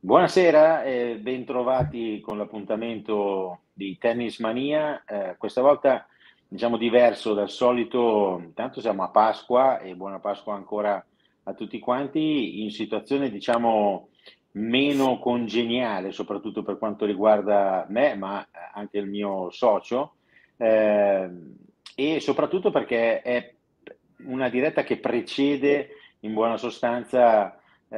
Buonasera e bentrovati con l'appuntamento di Tennis Mania. Questa volta diciamo diverso dal solito, intanto siamo a Pasqua e buona Pasqua ancora a tutti quanti, in situazione diciamo meno congeniale, soprattutto per quanto riguarda me, ma anche il mio socio, eh, e soprattutto perché è una diretta che precede in buona sostanza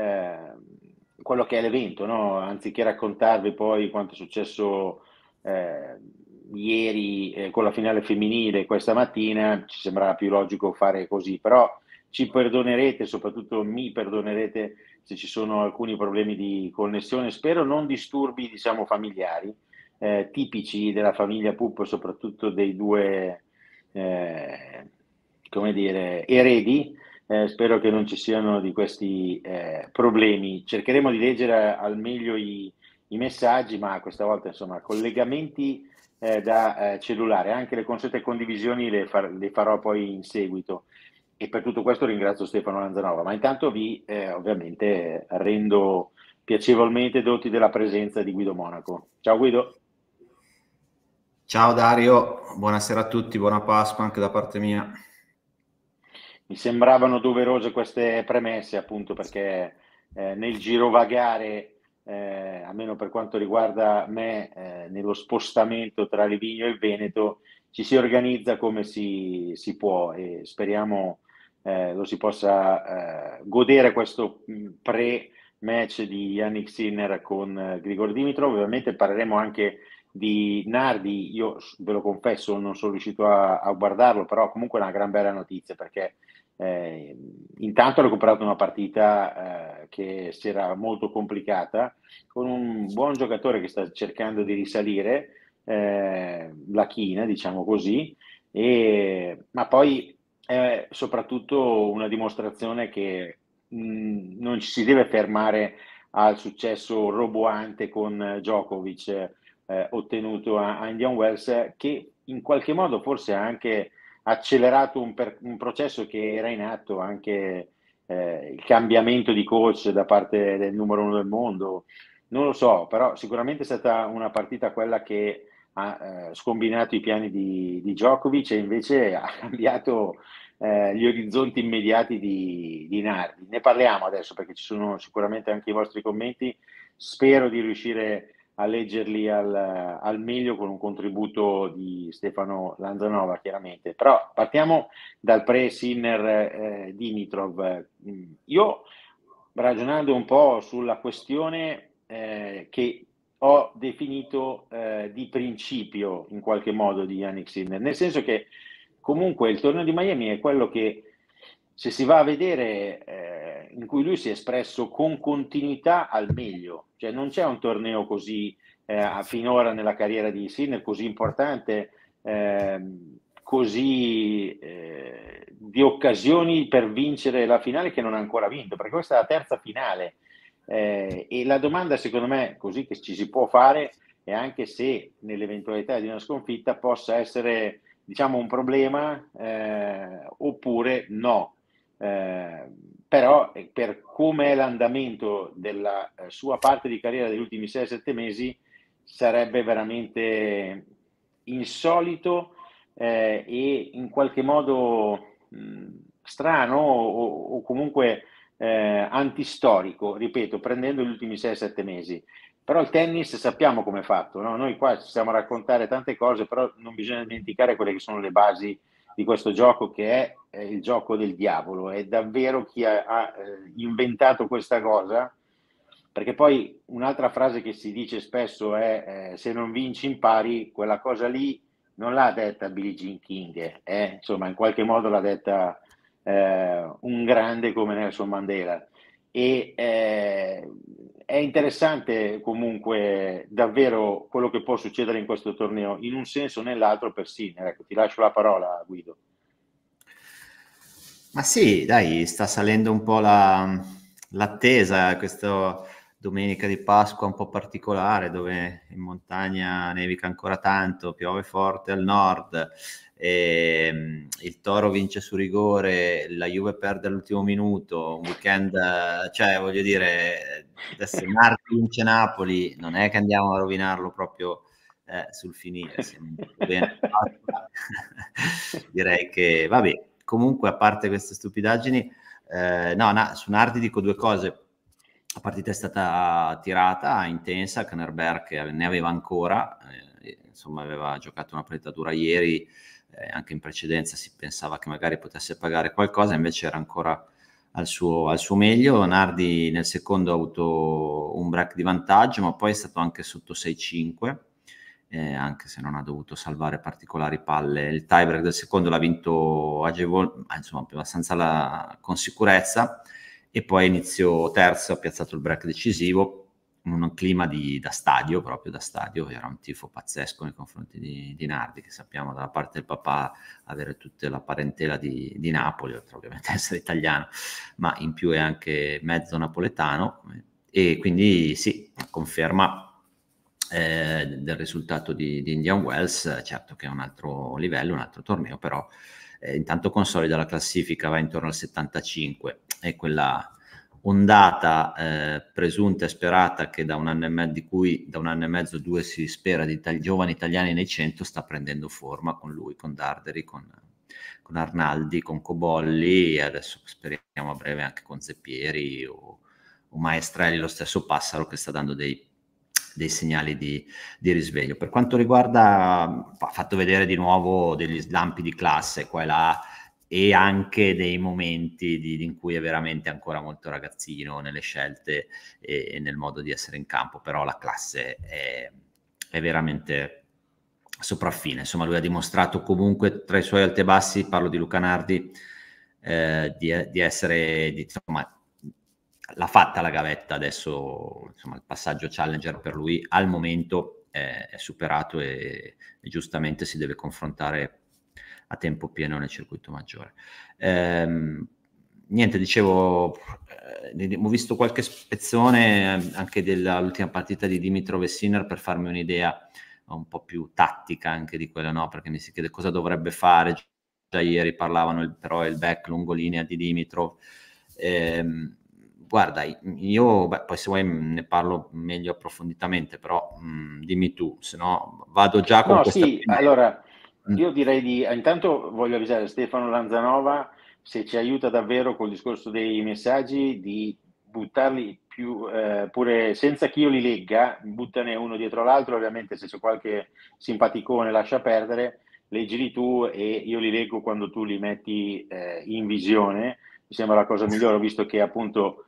quello che è l'evento, no? Anziché raccontarvi poi quanto è successo eh, ieri con la finale femminile questa mattina, ci sembrava più logico fare così, però ci perdonerete, soprattutto mi perdonerete se ci sono alcuni problemi di connessione, spero non disturbi, diciamo, familiari, tipici della famiglia Pup, soprattutto dei due, eh, come dire, eredi. Spero che non ci siano di questi problemi. Cercheremo di leggere al meglio i messaggi, ma questa volta insomma collegamenti da cellulare, anche le consuete condivisioni le farò poi in seguito. E per tutto questo ringrazio Stefano Lanzanova, ma intanto vi ovviamente rendo piacevolmente doti della presenza di Guido Monaco. Ciao Guido. Ciao Dario, buonasera a tutti, buona Pasqua anche da parte mia. Mi sembravano doverose queste premesse, appunto perché nel girovagare, almeno per quanto riguarda me, nello spostamento tra Livigno e il Veneto, ci si organizza come si può e speriamo lo si possa godere questo pre-match di Yannick Sinner con Grigor Dimitrov. Ovviamente parleremo anche di Nardi, io ve lo confesso, non sono riuscito a guardarlo, però comunque è una gran bella notizia perché eh, intanto ho recuperato una partita che si era molto complicata con un buon giocatore che sta cercando di risalire, la china, diciamo così, ma poi è soprattutto una dimostrazione che non ci si deve fermare al successo roboante con Djokovic ottenuto a Indian Wells, che in qualche modo forse ha anche accelerato un processo che era in atto, anche il cambiamento di coach da parte del numero uno del mondo. Non lo so, però sicuramente è stata una partita quella che ha scombinato i piani di Djokovic e invece ha cambiato gli orizzonti immediati di Nardi. Ne parliamo adesso perché ci sono sicuramente anche i vostri commenti. Spero di riuscire a leggerli al meglio con un contributo di Stefano Lanzanova, chiaramente. Però partiamo dal pre-Sinner Dimitrov. Io, ragionando un po' sulla questione che ho definito di principio in qualche modo di Yannick Sinner, nel senso che comunque il torneo di Miami è quello che se si va a vedere in cui lui si è espresso con continuità al meglio, cioè non c'è un torneo così finora nella carriera di Sinner così importante, così di occasioni per vincere la finale che non ha ancora vinto, perché questa è la terza finale. E la domanda secondo me così che ci si può fare è anche se nell'eventualità di una sconfitta possa essere diciamo un problema oppure no. Eh, Però per come è l'andamento della sua parte di carriera degli ultimi 6-7 mesi sarebbe veramente insolito e in qualche modo strano o comunque antistorico, ripeto, prendendo gli ultimi 6-7 mesi. Però il tennis sappiamo come è fatto, no? Noi qua ci stiamo a raccontare tante cose, però non bisogna dimenticare quelle che sono le basi di questo gioco che è il gioco del diavolo. È davvero chi ha inventato questa cosa, perché poi un'altra frase che si dice spesso è se non vinci impari, quella cosa lì non l'ha detta Billie Jean King, insomma in qualche modo l'ha detta un grande come Nelson Mandela. E è interessante comunque davvero quello che può succedere in questo torneo, in un senso o nell'altro per Sinner. Ecco, ti lascio la parola, Guido. Ma sì, dai, sta salendo un po' l'attesa, questo domenica di Pasqua un po' particolare, dove in montagna nevica ancora tanto, piove forte al nord, e il Toro vince su rigore, la Juve perde all'ultimo minuto, un weekend, cioè voglio dire, adesso Nardi vince Napoli, non è che andiamo a rovinarlo proprio sul finire, siamo bene. Direi che, vabbè, comunque a parte queste stupidaggini, su Nardi dico due cose. La partita è stata tirata, intensa, Canerberg che ne aveva ancora, insomma aveva giocato una partita dura ieri, anche in precedenza si pensava che magari potesse pagare qualcosa, invece era ancora al suo meglio. Nardi nel secondo ha avuto un break di vantaggio, ma poi è stato anche sotto 6-5, anche se non ha dovuto salvare particolari palle. Il tiebreak del secondo l'ha vinto insomma con sicurezza, e poi inizio terzo ha piazzato il break decisivo in un clima da stadio, proprio da stadio. Era un tifo pazzesco nei confronti di Nardi, che sappiamo dalla parte del papà avere tutta la parentela di Napoli, oltre ovviamente essere italiano, ma in più è anche mezzo napoletano, e quindi sì, conferma del risultato di Indian Wells. Certo che è un altro livello, un altro torneo, però intanto consolida la classifica, va intorno al 75, e quella ondata presunta e sperata che da un anno e mezzo, di cui da un anno e mezzo, 2 si spera, di giovani italiani nei 100, sta prendendo forma con lui, con Darderi, con Arnaldi, con Cobolli, e adesso speriamo a breve anche con Zeppieri o Maestrelli, lo stesso Passaro, che sta dando dei segnali di risveglio. Per quanto riguarda, ha fatto vedere di nuovo degli slampi di classe qua e là, e anche dei momenti in cui è veramente ancora molto ragazzino nelle scelte e nel modo di essere in campo, però la classe è veramente sopraffine. Insomma, lui ha dimostrato comunque, tra i suoi alti e bassi, parlo di Luca Nardi, di essere, insomma, l'ha fatta la gavetta. Adesso, insomma, il passaggio challenger per lui al momento è superato, e giustamente si deve confrontare a tempo pieno nel circuito maggiore. Niente, dicevo, ho visto qualche spezzone anche dell'ultima partita di Dimitrov e Sinner, per farmi un'idea un po' più tattica anche di quella, no? Perché mi si chiede cosa dovrebbe fare. Già ieri parlavano però il back lungolinea di Dimitrov. Guarda, io poi se vuoi ne parlo meglio approfonditamente, però dimmi tu, se no vado già con questa sì, allora io direi intanto voglio avvisare Stefano Lanzanova, se ci aiuta davvero col discorso dei messaggi, di buttarli più, pure senza che io li legga, buttane uno dietro l'altro. Ovviamente se c'è qualche simpaticone lascia perdere, leggili tu e io li leggo quando tu li metti in visione. Mi sembra la cosa migliore, visto che appunto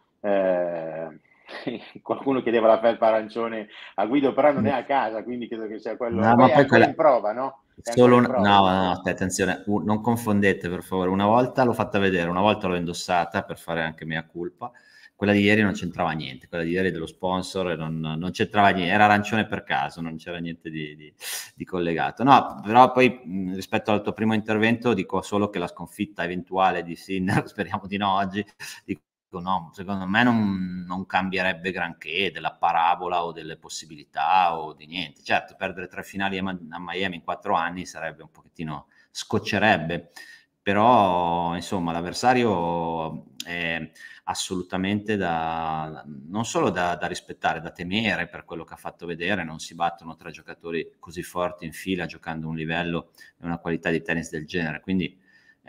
qualcuno chiedeva la felpa arancione a Guido, però non è a casa, quindi credo che sia quello. No, Poi ma è poi ancora in prova, no? È ancora in prova. No, attenzione, non confondete per favore. Una volta l'ho fatta vedere, una volta l'ho indossata per fare anche mea culpa. Quella di ieri non c'entrava niente, quella di ieri dello sponsor non c'entrava niente, era arancione per caso, non c'era niente di collegato. No, però poi rispetto al tuo primo intervento dico solo che la sconfitta eventuale di Sinner, speriamo di no oggi, no, secondo me non cambierebbe granché della parabola o delle possibilità o di niente. Certo, perdere 3 finali a Miami in 4 anni sarebbe un pochettino, scoccerebbe, però insomma l'avversario è assolutamente non solo da rispettare, da temere per quello che ha fatto vedere. Non si battono 3 giocatori così forti in fila giocando un livello e una qualità di tennis del genere, quindi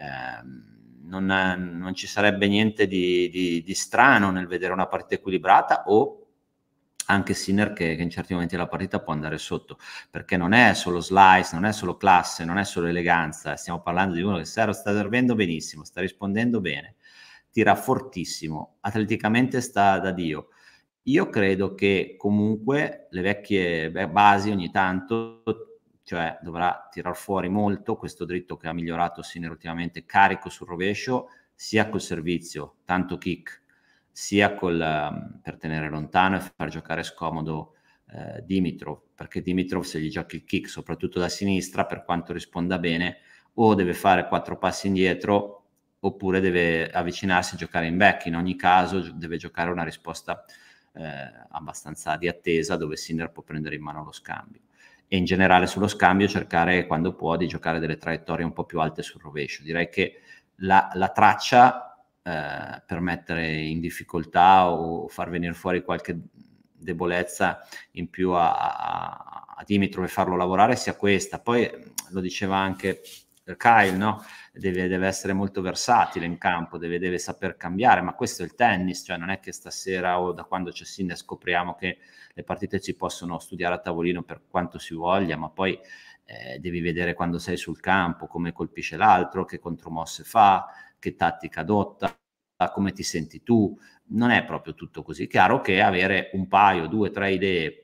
non ci sarebbe niente di strano nel vedere una partita equilibrata, o anche Sinner che in certi momenti della partita può andare sotto, perché non è solo slice, non è solo classe, non è solo eleganza. Stiamo parlando di uno che sta servendo benissimo, sta rispondendo bene, tira fortissimo, atleticamente sta da Dio. Io credo che comunque le vecchie basi ogni tanto, cioè dovrà tirar fuori molto questo dritto che ha migliorato Sinner ultimamente, carico sul rovescio, sia col servizio, tanto kick, sia per tenere lontano e far giocare scomodo Dimitrov, perché Dimitrov, se gli giochi il kick soprattutto da sinistra, per quanto risponda bene, o deve fare 4 passi indietro oppure deve avvicinarsi e giocare in back. In ogni caso deve giocare una risposta abbastanza di attesa, dove Sinner può prendere in mano lo scambio. E in generale sullo scambio cercare, quando può, di giocare delle traiettorie un po' più alte sul rovescio. Direi che la traccia per mettere in difficoltà o far venire fuori qualche debolezza in più a Dimitrov e farlo lavorare sia questa. Poi lo diceva anche Kyle, no? Deve essere molto versatile in campo, deve saper cambiare, ma questo è il tennis, cioè non è che stasera o da quando c'è Sinner scopriamo che le partite si possono studiare a tavolino per quanto si voglia, ma poi devi vedere quando sei sul campo, come colpisce l'altro, che contromosse fa, che tattica adotta, come ti senti tu. Non è proprio tutto così. Chiaro che avere un paio, due o tre idee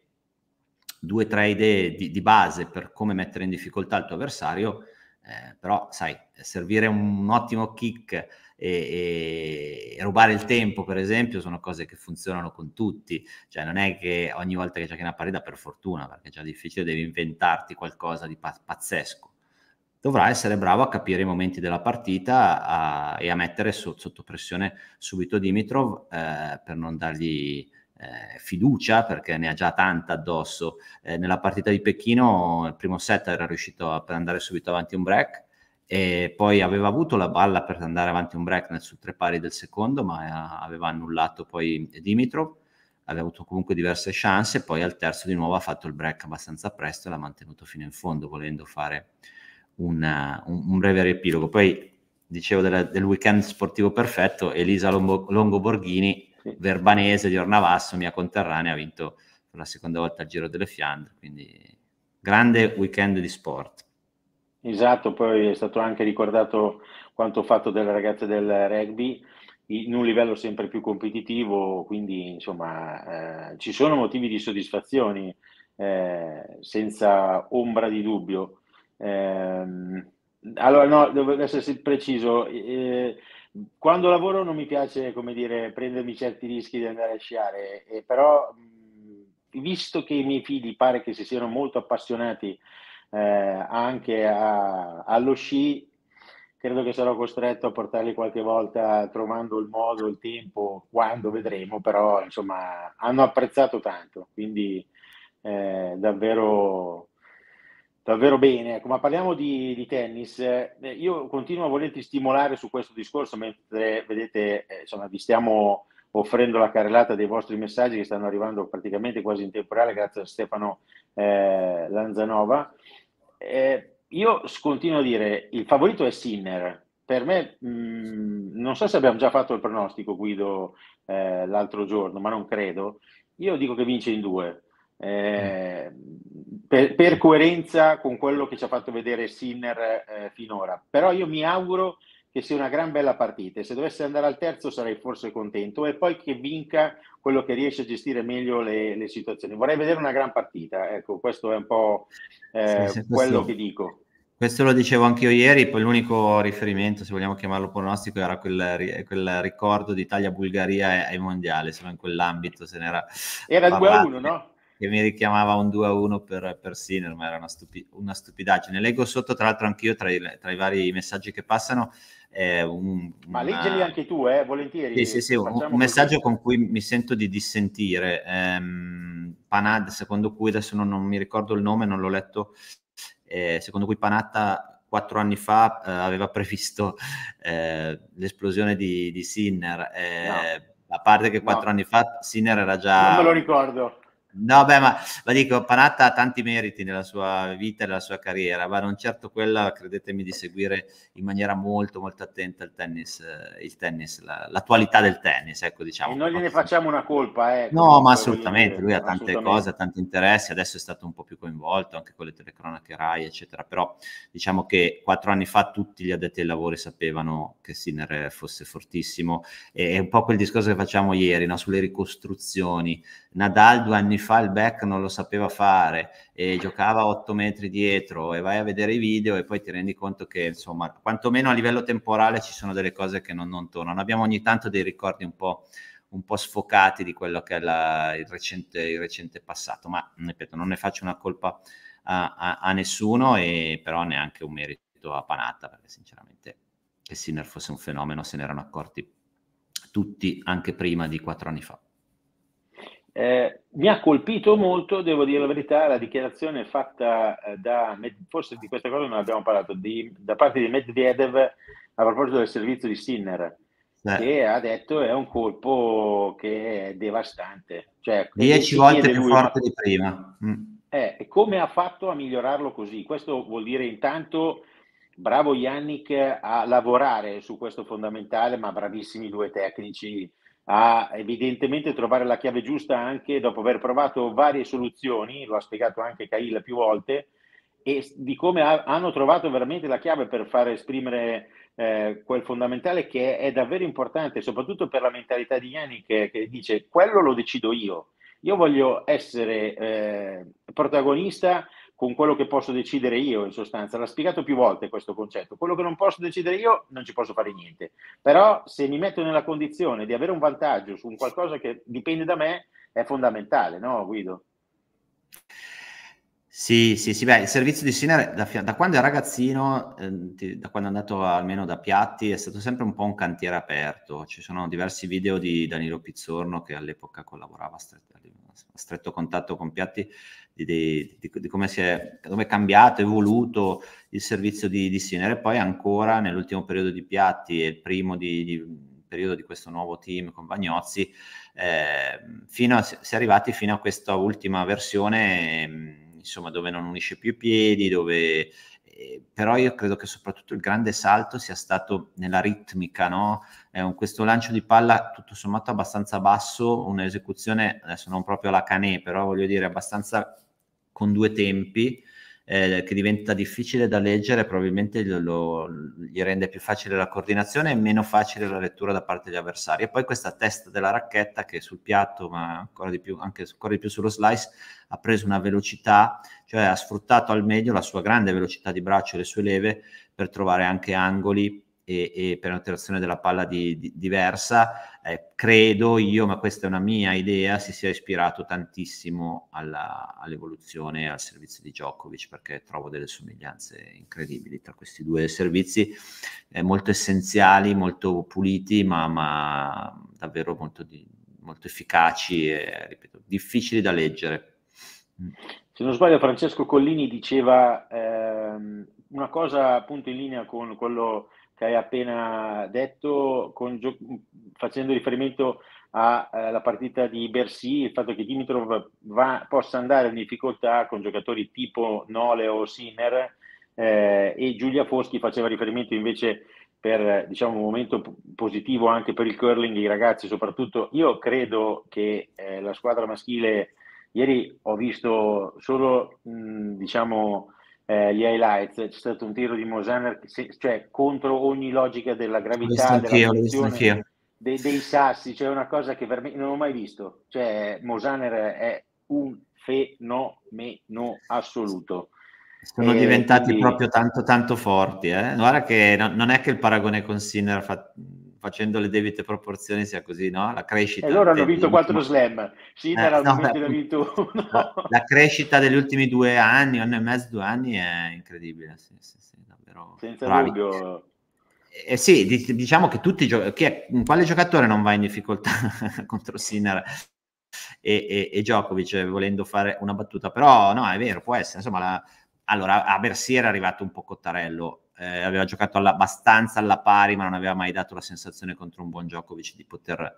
di base per come mettere in difficoltà il tuo avversario, però sai, servire un ottimo kick e rubare il tempo, per esempio, sono cose che funzionano con tutti. Cioè non è che ogni volta che giochi una partita, per fortuna, perché è già difficile, devi inventarti qualcosa di pazzesco. Dovrai essere bravo a capire i momenti della partita e a mettere sotto pressione subito Dimitrov, per non dargli fiducia, perché ne ha già tanta addosso. Nella partita di Pechino il primo set era riuscito per andare subito avanti un break, e poi aveva avuto la palla per andare avanti un break sul tre pari del secondo, ma aveva annullato poi Dimitrov, aveva avuto comunque diverse chance, e poi al terzo di nuovo ha fatto il break abbastanza presto e l'ha mantenuto fino in fondo, volendo fare un breve riepilogo. Poi dicevo del weekend sportivo perfetto. Elisa Longo Borghini, verbanese di Ornavasso, mia conterranea, ha vinto per la seconda volta il Giro delle Fiandre, quindi grande weekend di sport. Esatto, poi è stato anche ricordato quanto fatto dalle ragazze del rugby in un livello sempre più competitivo, quindi insomma ci sono motivi di soddisfazione, senza ombra di dubbio. Allora, no, devo essere preciso. Quando lavoro non mi piace, come dire, prendermi certi rischi di andare a sciare, però visto che i miei figli pare che si siano molto appassionati anche allo sci, credo che sarò costretto a portarli qualche volta, trovando il modo, il tempo, quando vedremo, però insomma hanno apprezzato tanto, quindi davvero, davvero bene. Ecco, ma parliamo di tennis. Io continuo a volerti stimolare su questo discorso, mentre vedete, insomma, vi stiamo offrendo la carrellata dei vostri messaggi che stanno arrivando praticamente quasi in tempo reale, grazie a Stefano Lanzanova. Io continuo a dire il favorito è Sinner. Per me, non so se abbiamo già fatto il pronostico, Guido, l'altro giorno, ma non credo. Io dico che vince in due. Per coerenza con quello che ci ha fatto vedere Sinner finora. Però io mi auguro che sia una gran bella partita, e se dovesse andare al terzo sarei forse contento, e poi che vinca quello che riesce a gestire meglio le situazioni. Vorrei vedere una gran partita, ecco, questo è un po' Sì, quello che dico. Questo lo dicevo anch'io ieri, poi l'unico riferimento, se vogliamo chiamarlo pronostico, era quel ricordo di Italia-Bulgaria ai mondiali, solo in quell'ambito se n'era Era parlato, 2-1, no? che mi richiamava un 2-1 per Sinner, ma era una stupidaggine. Leggo sotto, tra l'altro, anch'io tra i vari messaggi che passano, Ma leggeli anche tu, volentieri. sì, un Facciamo messaggio così. con cui mi sento di dissentire. Panad, secondo cui, adesso non mi ricordo il nome, non l'ho letto, secondo cui Panatta 4 anni fa aveva previsto l'esplosione di Sinner. No, A parte che 4 no, anni fa Sinner era non me lo già... ricordo. No, beh, ma dico, Panatta ha tanti meriti nella sua vita e nella sua carriera, ma non certo quella, credetemi, di seguire in maniera molto, molto attenta il tennis, l'attualità del tennis, ecco, E diciamo. non gliene facciamo una colpa, No, ma comunque, voglio assolutamente, dire, lui ha tante cose, ha assolutamente. tanti interessi, adesso è stato un po' più coinvolto anche con le telecronache Rai, eccetera, però diciamo che 4 anni fa tutti gli addetti ai lavori sapevano che Sinner fosse fortissimo, e è un po' quel discorso che facciamo ieri, no? Sulle ricostruzioni. Nadal 2 anni fa il back non lo sapeva fare e giocava a 8 metri dietro, e vai a vedere i video e poi ti rendi conto che, insomma, quantomeno a livello temporale ci sono delle cose che non tornano. Abbiamo ogni tanto dei ricordi un po' sfocati di quello che è il recente passato, ma ripeto, non ne faccio una colpa a nessuno, e però neanche un merito a Panatta, perché sinceramente che Sinner fosse un fenomeno se ne erano accorti tutti anche prima di 4 anni fa. Mi ha colpito molto, devo dire la verità, la dichiarazione fatta forse di questa cosa non abbiamo parlato, da parte di Medvedev a proposito del servizio di Sinner, che ha detto è un colpo che è devastante. Cioè, e 10 si volte chiede più lui, forte di prima. e come ha fatto a migliorarlo così? Questo vuol dire intanto bravo Yannick a lavorare su questo fondamentale, ma bravissimi due tecnici a evidentemente trovare la chiave giusta anche dopo aver provato varie soluzioni, lo ha spiegato anche Cahill più volte, e di come hanno trovato veramente la chiave per far esprimere quel fondamentale che è davvero importante, soprattutto per la mentalità di Yannick che dice quello lo decido io voglio essere protagonista con quello che posso decidere io, in sostanza. L'ha spiegato più volte questo concetto. Quello che non posso decidere io non ci posso fare niente. Però se mi metto nella condizione di avere un vantaggio su un qualcosa che dipende da me, è fondamentale, no, Guido? Sì, sì, sì, beh, il servizio di Sinner da quando è ragazzino, da quando è andato almeno da Piatti, è stato sempre un po' un cantiere aperto. Ci sono diversi video di Danilo Pizzorno, che all'epoca collaborava a stretto contatto con Piatti, di come come è cambiato, evoluto il servizio di Sinner. E poi ancora nell'ultimo periodo di Piatti e il primo periodo di questo nuovo team con Vagnozzi, si è arrivati fino a questa ultima versione, insomma, dove non unisce più i piedi, però io credo che soprattutto il grande salto sia stato nella ritmica, no? Questo lancio di palla tutto sommato abbastanza basso, un'esecuzione adesso non proprio alla Canè, però voglio dire abbastanza con due tempi, che diventa difficile da leggere, probabilmente gli rende più facile la coordinazione e meno facile la lettura da parte degli avversari. E poi questa testa della racchetta che sul piatto, ma ancora di più sullo slice, ha preso una velocità, cioè ha sfruttato al meglio la sua grande velocità di braccio e le sue leve per trovare anche angoli e penetrazione della palla diversa. Credo io, ma questa è una mia idea, si sia ispirato tantissimo all'evoluzione e al servizio di Djokovic, perché trovo delle somiglianze incredibili tra questi due servizi, molto essenziali, molto puliti, ma davvero molto efficaci e, ripeto, difficili da leggere. Se non sbaglio, Francesco Collini diceva una cosa appunto in linea con quello che hai appena detto, facendo riferimento alla partita di Bercy, il fatto che Dimitrov possa andare in difficoltà con giocatori tipo Nole o Sinner, e Giulia Foschi faceva riferimento invece per, diciamo, un momento positivo anche per il curling, i ragazzi soprattutto. Io credo che la squadra maschile, ieri ho visto solo diciamo gli highlights, c'è stato un tiro di Mosaner cioè contro ogni logica della gravità, della L'ho visto funzione anch'io. dei sassi, cioè una cosa che veramente non ho mai visto. Cioè Mosaner è un fenomeno assoluto. Sono diventati Quindi proprio tanto forti, eh? Guarda che non è che il paragone con Sinner facendo le debite proporzioni sia così, no? La e crescita loro hanno vinto 4 slam, Sinner al no, beh, momento ne ha vinto uno. la crescita degli ultimi 2 anni, anno e mezzo, 2 anni è incredibile, sì, davvero Senza bravi. dubbio. Sì, diciamo che quale giocatore non va in difficoltà contro Sinner e Djokovic, volendo fare una battuta? Però no, è vero, può essere, insomma, allora a Bercy era arrivato un po' Cottarello, aveva giocato abbastanza alla pari, ma non aveva mai dato la sensazione contro un buon Djokovic di poter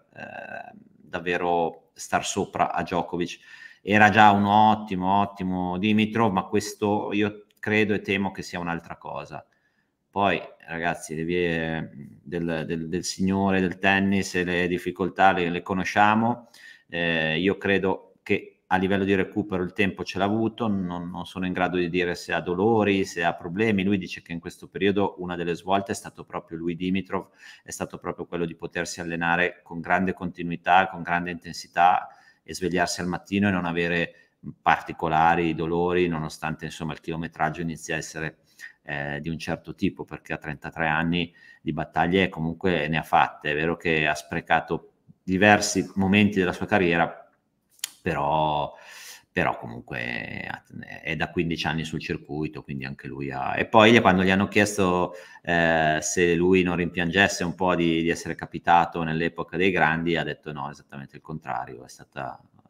davvero star sopra a Djokovic. Era già un ottimo Dimitrov, ma questo io credo e temo che sia un'altra cosa. Poi, ragazzi, le vie del signore del tennis e le difficoltà le conosciamo. Io credo che a livello di recupero il tempo ce l'ha avuto, non sono in grado di dire se ha dolori, se ha problemi. Lui dice che in questo periodo una delle svolte è stato proprio lui, Dimitrov, è stato proprio quello di potersi allenare con grande continuità, con grande intensità e svegliarsi al mattino e non avere particolari dolori, nonostante insomma il chilometraggio inizi a essere di un certo tipo, perché a 33 anni di battaglie comunque ne ha fatte. È vero che ha sprecato diversi momenti della sua carriera, però comunque è da 15 anni sul circuito, quindi anche lui ha... E poi quando gli hanno chiesto se lui non rimpiangesse un po' di essere capitato nell'epoca dei grandi, ha detto no, esattamente il contrario, è stata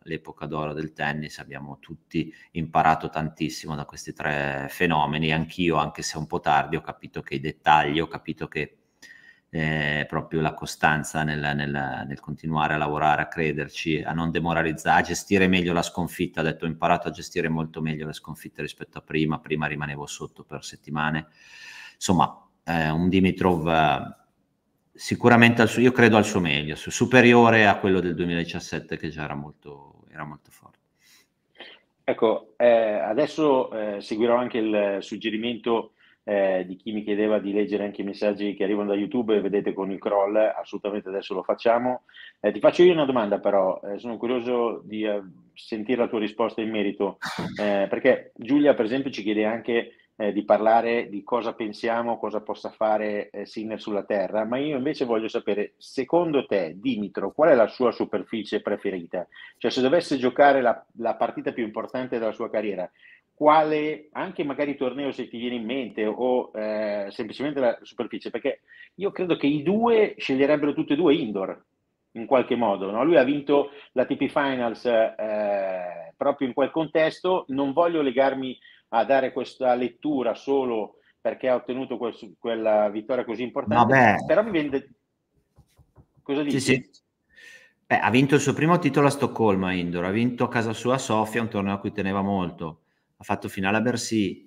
l'epoca d'oro del tennis, abbiamo tutti imparato tantissimo da questi tre fenomeni. Anch'io, anche se un po' tardi, ho capito che i dettagli, ho capito che proprio la costanza nel continuare a lavorare, a crederci, a non demoralizzare, a gestire meglio la sconfitta. Ho detto, ho imparato a gestire molto meglio le sconfitte rispetto a prima rimanevo sotto per settimane. Insomma, un Dimitrov sicuramente io credo al suo meglio, superiore a quello del 2017 che già era molto forte. Ecco, adesso seguirò anche il suggerimento di chi mi chiedeva di leggere anche i messaggi che arrivano da YouTube, e vedete con il crawl, assolutamente adesso lo facciamo. Ti faccio io una domanda però, sono curioso di sentire la tua risposta in merito, perché Giulia per esempio ci chiede anche di parlare di cosa pensiamo, cosa possa fare Sinner sulla terra, ma io invece voglio sapere, secondo te Dimitrov, qual è la sua superficie preferita? Cioè se dovesse giocare la partita più importante della sua carriera, quale, anche magari torneo se ti viene in mente, o semplicemente la superficie, perché io credo che i due sceglierebbero tutti e due indoor in qualche modo, no? Lui ha vinto la TP Finals proprio in quel contesto. Non voglio legarmi a dare questa lettura solo perché ha ottenuto quella vittoria così importante, Vabbè. però mi vende... Cosa dici? Sì. Ha vinto il suo primo titolo a Stoccolma indoor, ha vinto a casa sua a Sofia, un torneo a cui teneva molto, ha fatto finale a Bercy,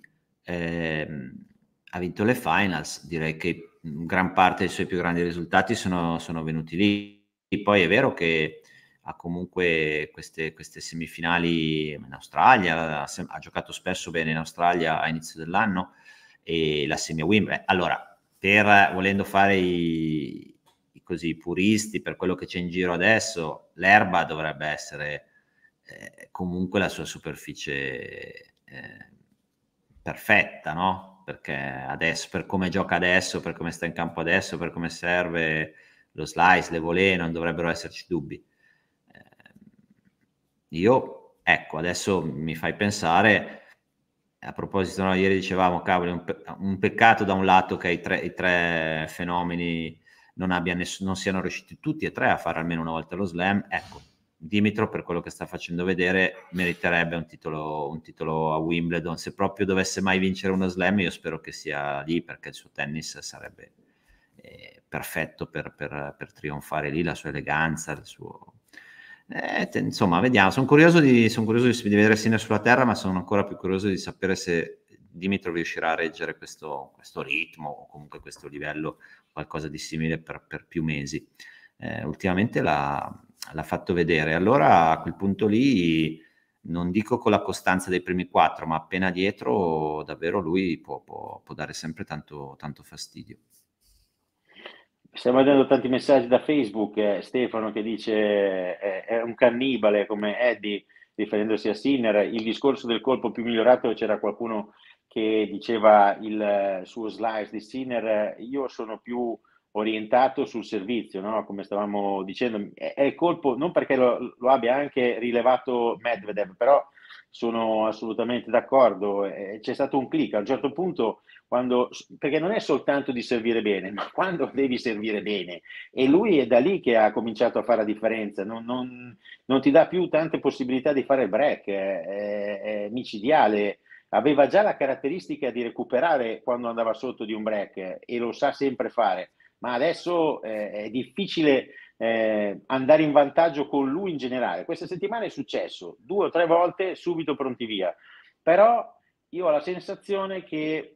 ha vinto le finals. Direi che gran parte dei suoi più grandi risultati sono venuti lì. Poi è vero che ha comunque queste semifinali in Australia, ha giocato spesso bene in Australia a inizio dell'anno, e la semi a Wimbledon. Allora, volendo fare i così puristi, per quello che c'è in giro adesso, l'erba dovrebbe essere comunque la sua superficie perfetta, no? Perché adesso, per come gioca adesso, per come sta in campo adesso, per come serve lo slice, le volée, non dovrebbero esserci dubbi. Io, ecco, adesso mi fai pensare, a proposito, no, ieri dicevamo, cavolo, un peccato da un lato che i tre fenomeni non siano riusciti tutti e tre a fare almeno una volta lo slam. Ecco, Dimitrov, per quello che sta facendo vedere, meriterebbe un titolo a Wimbledon. Se proprio dovesse mai vincere uno slam, io spero che sia lì, perché il suo tennis sarebbe perfetto per trionfare lì, la sua eleganza, il suo... insomma, vediamo. Sono curioso di vedere Sinner sulla terra, ma sono ancora più curioso di sapere se Dimitrov riuscirà a reggere questo ritmo, o comunque questo livello, qualcosa di simile per più mesi. Ultimamente l'ha fatto vedere. Allora a quel punto lì, non dico con la costanza dei primi quattro, ma appena dietro, davvero lui può dare sempre tanto fastidio. Stiamo vedendo tanti messaggi da Facebook, Stefano che dice è un cannibale come Eddie, riferendosi a Sinner. Il discorso del colpo più migliorato, c'era qualcuno che diceva il suo slice di Sinner. Io sono più orientato sul servizio, no? Come stavamo dicendo, è il colpo, non perché lo abbia anche rilevato Medvedev, però sono assolutamente d'accordo. C'è stato un click a un certo punto, perché non è soltanto di servire bene, ma quando devi servire bene, e lui è da lì che ha cominciato a fare la differenza. Non ti dà più tante possibilità di fare il break, è micidiale. Aveva già la caratteristica di recuperare quando andava sotto di un break, e lo sa sempre fare, ma adesso è difficile andare in vantaggio con lui in generale. Questa settimana è successo 2 o 3 volte, subito pronti via, però io ho la sensazione che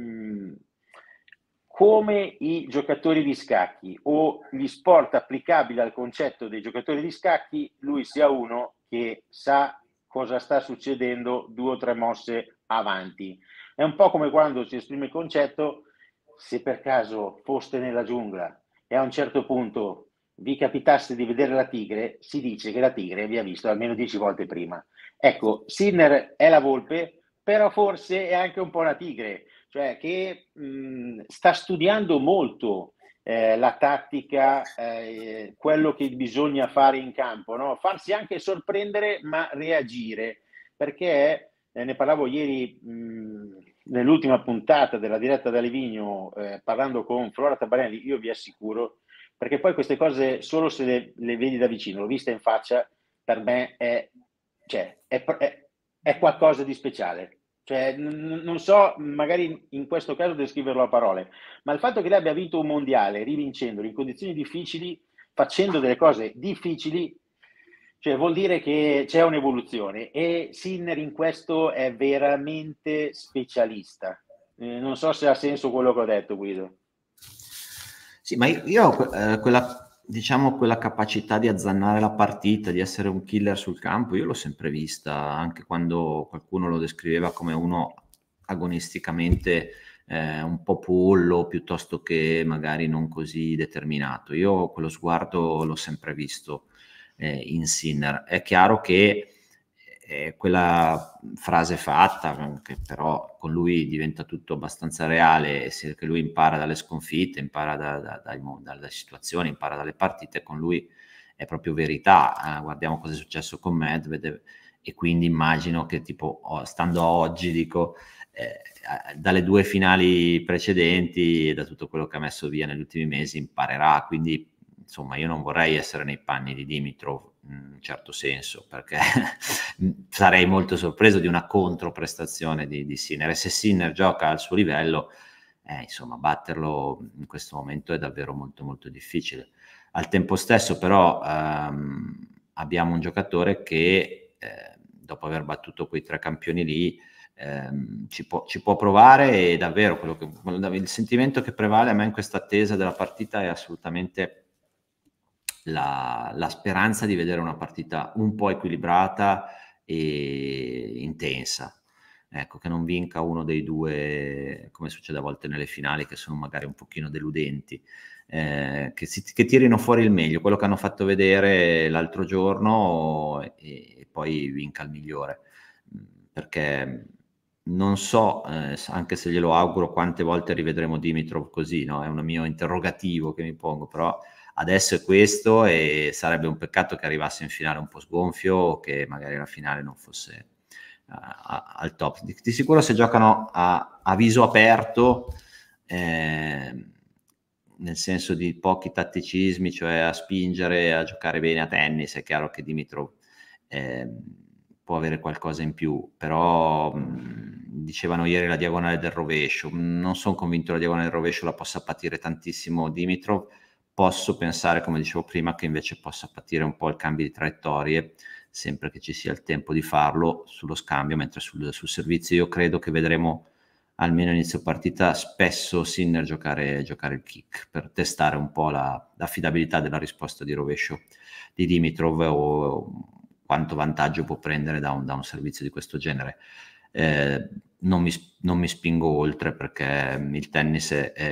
come i giocatori di scacchi o gli sport applicabili al concetto dei giocatori di scacchi, lui sia uno che sa cosa sta succedendo 2 o 3 mosse avanti. È un po' come quando si esprime il concetto: se per caso foste nella giungla e a un certo punto vi capitasse di vedere la tigre, si dice che la tigre vi ha visto almeno 10 volte prima. Ecco, Sinner è la volpe, però forse è anche un po' una tigre, cioè che sta studiando molto la tattica, quello che bisogna fare in campo, no? Farsi anche sorprendere ma reagire, perché ne parlavo ieri nell'ultima puntata della diretta da Livigno, parlando con Flora Tabarelli. Io vi assicuro, perché poi queste cose solo se le vedi da vicino, l'ho vista in faccia, per me cioè, è qualcosa di speciale. Cioè, non so, magari in questo caso descriverlo a parole, ma il fatto che lei abbia vinto un mondiale, rivincendolo in condizioni difficili, facendo delle cose difficili, cioè vuol dire che c'è un'evoluzione e Sinner in questo è veramente specialista. Non so se ha senso quello che ho detto, Guido. Sì, ma io quella, diciamo, quella capacità di azzannare la partita, di essere un killer sul campo, io l'ho sempre vista, anche quando qualcuno lo descriveva come uno agonisticamente un po' pollo, piuttosto che magari non così determinato. Io quello sguardo l'ho sempre visto in Sinner. È chiaro che quella frase fatta, che però con lui diventa tutto abbastanza reale, che lui impara dalle sconfitte, impara dalle situazioni, impara dalle partite, con lui è proprio verità. Guardiamo cosa è successo con Medvedev e quindi immagino che tipo, stando a oggi, dico, dalle 2 finali precedenti e da tutto quello che ha messo via negli ultimi mesi imparerà, quindi insomma io non vorrei essere nei panni di Dimitrov in un certo senso, perché sarei molto sorpreso di una controprestazione di Sinner, e se Sinner gioca al suo livello, insomma batterlo in questo momento è davvero molto molto difficile. Al tempo stesso però abbiamo un giocatore che dopo aver battuto quei 3 campioni lì ci può provare, e davvero il sentimento che prevale a me in questa attesa della partita è assolutamente la speranza di vedere una partita un po' equilibrata e intensa. Ecco, che non vinca uno dei due, come succede a volte nelle finali, che sono magari un pochino deludenti, che tirino fuori il meglio, quello che hanno fatto vedere l'altro giorno, e poi vinca il migliore. Perché non so, anche se glielo auguro, quante volte rivedremo Dimitrov così, no? È un mio interrogativo che mi pongo, però adesso è questo e sarebbe un peccato che arrivasse in finale un po' sgonfio o che magari la finale non fosse al top. Di sicuro se giocano a viso aperto, nel senso di pochi tatticismi, cioè a spingere, a giocare bene a tennis, è chiaro che Dimitrov può avere qualcosa in più, però dicevano ieri la diagonale del rovescio, non sono convinto che la diagonale del rovescio la possa patire tantissimo Dimitrov. Posso pensare, come dicevo prima, che invece possa patire un po' il cambio di traiettorie, sempre che ci sia il tempo di farlo sullo scambio, mentre sul servizio io credo che vedremo almeno inizio partita spesso Sinner giocare il kick per testare un po' l'affidabilità della risposta di rovescio di Dimitrov, o quanto vantaggio può prendere da un servizio di questo genere. Non mi spingo oltre, perché il tennis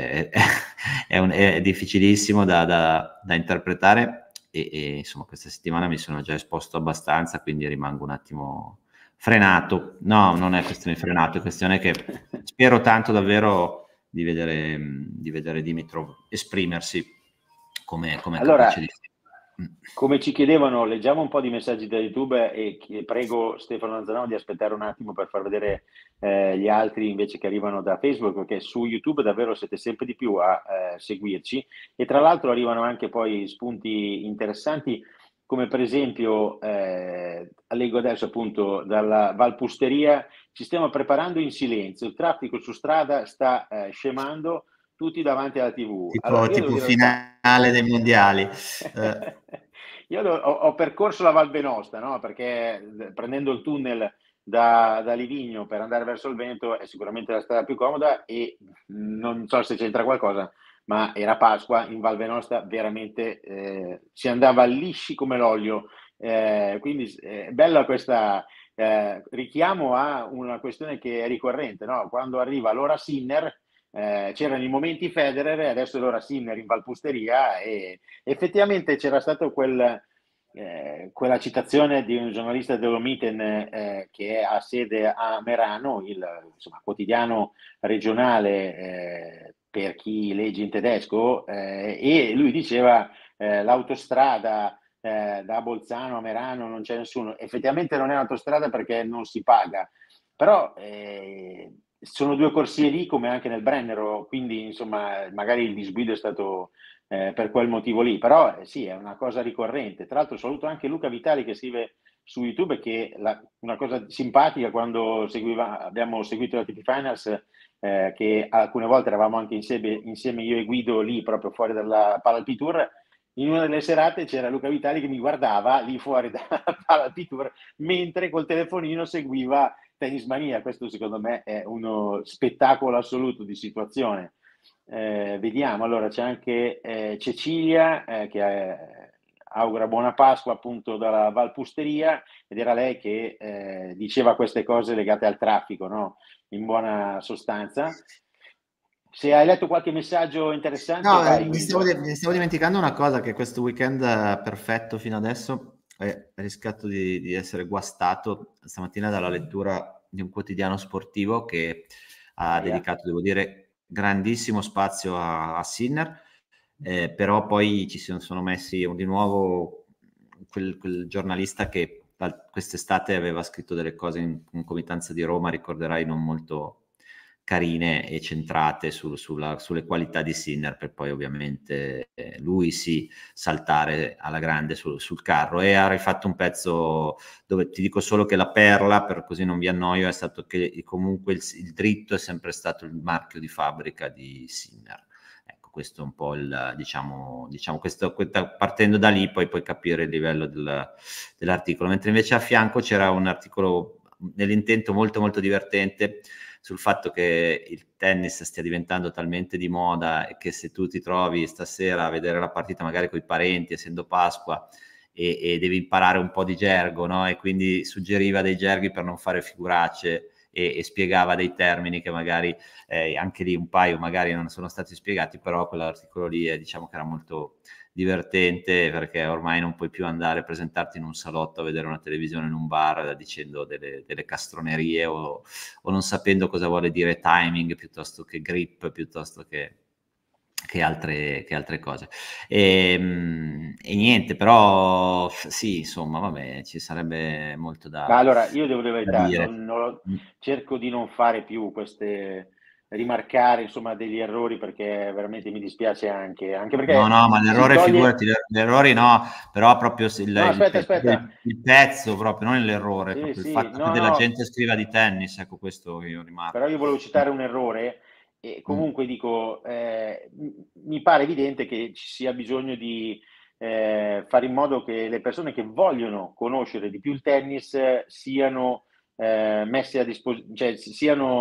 è difficilissimo da interpretare, e insomma questa settimana mi sono già esposto abbastanza, quindi rimango un attimo frenato. No, non è questione di frenato, è questione che spero tanto davvero di vedere Dimitrov esprimersi come Allora, capace di... come ci chiedevano, leggiamo un po' di messaggi da YouTube e prego Stefano Lanzanò di aspettare un attimo per far vedere gli altri invece che arrivano da Facebook, perché su YouTube davvero siete sempre di più a seguirci, e tra l'altro arrivano anche poi spunti interessanti, come per esempio, leggo adesso appunto dalla Valpusteria: ci stiamo preparando in silenzio, il traffico su strada sta scemando, tutti davanti alla TV. Allora, io devo Tipo dire la verità. finale dei mondiali. Io ho percorso la Val Venosta, no? Perché prendendo il tunnel da Livigno per andare verso il Veneto è sicuramente la strada più comoda, e non so se c'entra qualcosa, ma era Pasqua, in Val Venosta veramente si andava lisci come l'olio. Quindi bella questa richiamo a una questione che è ricorrente, no? Quando arriva l'ora Sinner, c'erano i momenti Federer, e adesso è l'ora Sinner in Valpusteria, e effettivamente c'era stato quella citazione di un giornalista dell'Omiten che ha sede a Merano, il quotidiano regionale per chi legge in tedesco, e lui diceva l'autostrada da Bolzano a Merano non c'è nessuno. Effettivamente non è un'autostrada perché non si paga, però sono due corsie lì come anche nel Brennero, quindi insomma magari il disguido è stato per quel motivo lì, però sì, è una cosa ricorrente. Tra l'altro saluto anche Luca Vitali che scrive su YouTube che una cosa simpatica quando abbiamo seguito la TP Finals, che alcune volte eravamo anche insieme io e Guido lì proprio fuori dalla Palpi Tour, in una delle serate c'era Luca Vitali che mi guardava lì fuori dalla Palpi Tour mentre col telefonino seguiva Tennis Mania. Questo secondo me è uno spettacolo assoluto di situazione. Vediamo, allora c'è anche Cecilia che augura buona Pasqua appunto dalla Valpusteria, ed era lei che diceva queste cose legate al traffico, no? In buona sostanza. Se hai letto qualche messaggio interessante, No, vai mi stavo, Guido. mi stavo dimenticando una cosa, che questo weekend perfetto fino adesso è rischiato di essere guastato stamattina dalla lettura di un quotidiano sportivo che ha dedicato, devo dire, grandissimo spazio a Sinner, però poi ci sono messi di nuovo quel giornalista che quest'estate aveva scritto delle cose in concomitanza di Roma, ricorderai, non molto carine e centrate sulle qualità di Sinner, per poi ovviamente lui sì saltare alla grande sul carro, e ha rifatto un pezzo dove ti dico solo che la perla, per così non vi annoio, è stato che comunque il dritto è sempre stato il marchio di fabbrica di Sinner. Ecco, questo è un po' diciamo questo, partendo da lì poi puoi capire il livello dell'articolo, mentre invece a fianco c'era un articolo nell'intento molto molto divertente sul fatto che il tennis stia diventando talmente di moda e che se tu ti trovi stasera a vedere la partita magari con i parenti, essendo Pasqua, e devi imparare un po' di gergo, no? E quindi suggeriva dei gerghi per non fare figuracce e spiegava dei termini che magari anche lì un paio magari non sono stati spiegati, però quell'articolo lì diciamo che era molto divertente, perché ormai non puoi più andare a presentarti in un salotto a vedere una televisione in un bar dicendo delle castronerie o non sapendo cosa vuole dire timing piuttosto che grip, piuttosto che altre cose. E niente, però sì, insomma, vabbè, ci sarebbe molto Ma da allora, io devo dire la verità, dire. cerco di non fare più rimarcare insomma degli errori, perché veramente mi dispiace anche No, perché no, ma si l'errore, toglie... figurati, gli errori no, però proprio No, aspetta. il pezzo, proprio, non l'errore, Sì, proprio il sì, fatto che no, della no, gente scriva di tennis, ecco questo che io però rimarco. io volevo citare un errore e comunque dico, mi pare evidente che ci sia bisogno di fare in modo che le persone che vogliono conoscere di più il tennis siano messe a disposizione, cioè si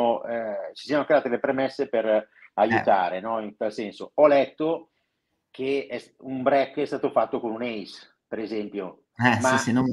siano create le premesse per Eh, aiutare, no? In tal senso. Ho letto che un break è stato fatto con un ace, per esempio, sì, ma sì, non...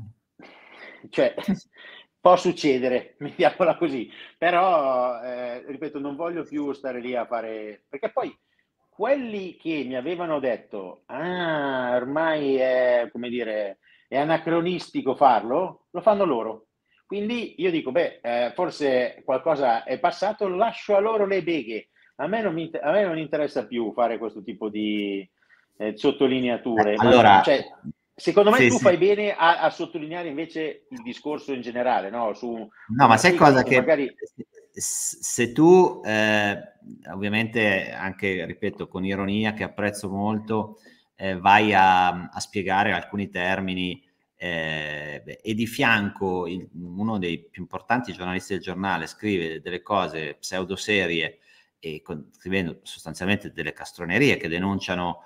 cioè, può succedere, mettiamola così, però ripeto, non voglio più stare lì a fare, perché poi quelli che mi avevano detto, ah, ormai è, come dire, è anacronistico farlo, lo fanno loro. Quindi io dico, beh, forse qualcosa è passato, lascio a loro le beghe. A me non interessa più fare questo tipo di sottolineature, ma allora, cioè, secondo me sì, tu sì. fai bene a sottolineare invece il discorso in generale, no? Su No, un ma sai articolo cosa? che Che magari... se tu, ovviamente anche, ripeto, con ironia, che apprezzo molto, vai a spiegare alcuni termini e di fianco uno dei più importanti giornalisti del giornale scrive delle cose pseudoserie e scrivendo sostanzialmente delle castronerie che denunciano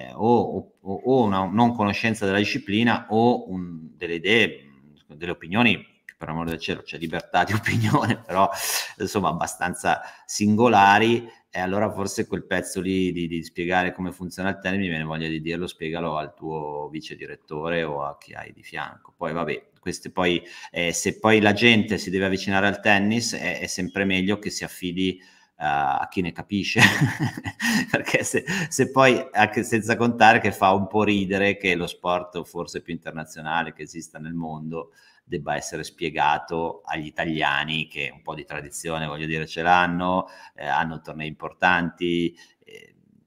o una non conoscenza della disciplina o delle idee, delle opinioni, che per amore del cielo c'è libertà di opinione, però insomma abbastanza singolari, e allora forse quel pezzo lì di spiegare come funziona il tennis, mi viene voglia di dirlo, spiegalo al tuo vice direttore o a chi hai di fianco. Poi vabbè, queste poi, se poi la gente si deve avvicinare al tennis, è sempre meglio che si affidi a chi ne capisce, perché se poi, anche senza contare che fa un po' ridere che lo sport forse più internazionale che esista nel mondo debba essere spiegato agli italiani che un po' di tradizione, voglio dire, ce l'hanno, hanno tornei importanti,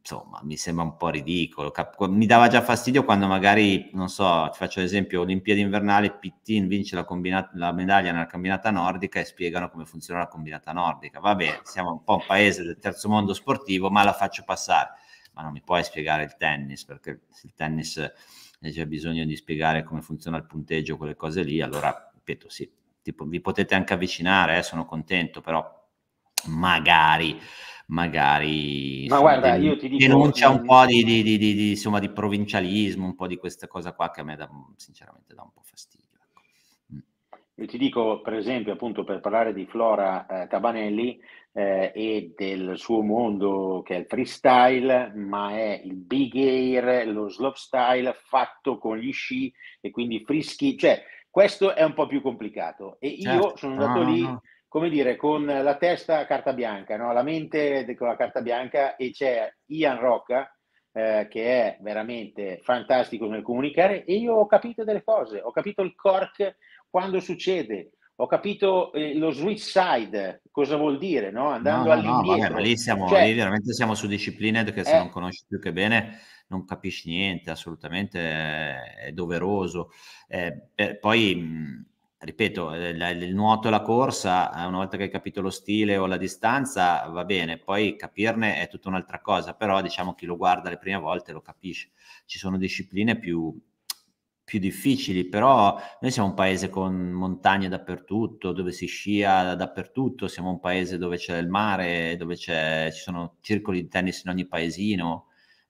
insomma, mi sembra un po' ridicolo. Mi dava già fastidio quando magari, non so, ti faccio l'esempio, Olimpiadi invernali, Pittin vince la medaglia nella combinata nordica e spiegano come funziona la combinata nordica. Vabbè, siamo un po' un paese del terzo mondo sportivo, ma la faccio passare. Ma non mi puoi spiegare il tennis, perché se il tennis c'è bisogno di spiegare come funziona il punteggio, quelle cose lì, allora, ripeto, sì, tipo, vi potete anche avvicinare, sono contento, però magari Ma insomma guarda, io ti dico, denuncia un po' insomma, di provincialismo, un po' di questa cosa qua che a me sinceramente dà un po' fastidio, ecco. io ti dico, per esempio, appunto per parlare di Flora Cabanelli e del suo mondo che è il freestyle, ma è il big air, lo slopestyle fatto con gli sci e quindi free ski, cioè questo è un po' più complicato e io Certo, sono andato no, lì, no. come dire, con la testa carta bianca, no? La mente con la carta bianca e c'è Ian Rocca che è veramente fantastico nel comunicare e io ho capito delle cose, ho capito il cork quando succede, ho capito lo switch side, cosa vuol dire, no? No, Andando no, no, vabbè, ma all'indietro, lì cioè veramente siamo su discipline che se è, non conosci più che bene non capisci niente, assolutamente è doveroso. Poi, ripeto, il nuoto e la corsa, una volta che hai capito lo stile o la distanza, va bene, poi capirne è tutta un'altra cosa, però diciamo chi lo guarda le prime volte lo capisce. Ci sono discipline più difficili, però noi siamo un paese con montagne dappertutto, dove si scia dappertutto, siamo un paese dove c'è il mare, dove ci sono circoli di tennis in ogni paesino,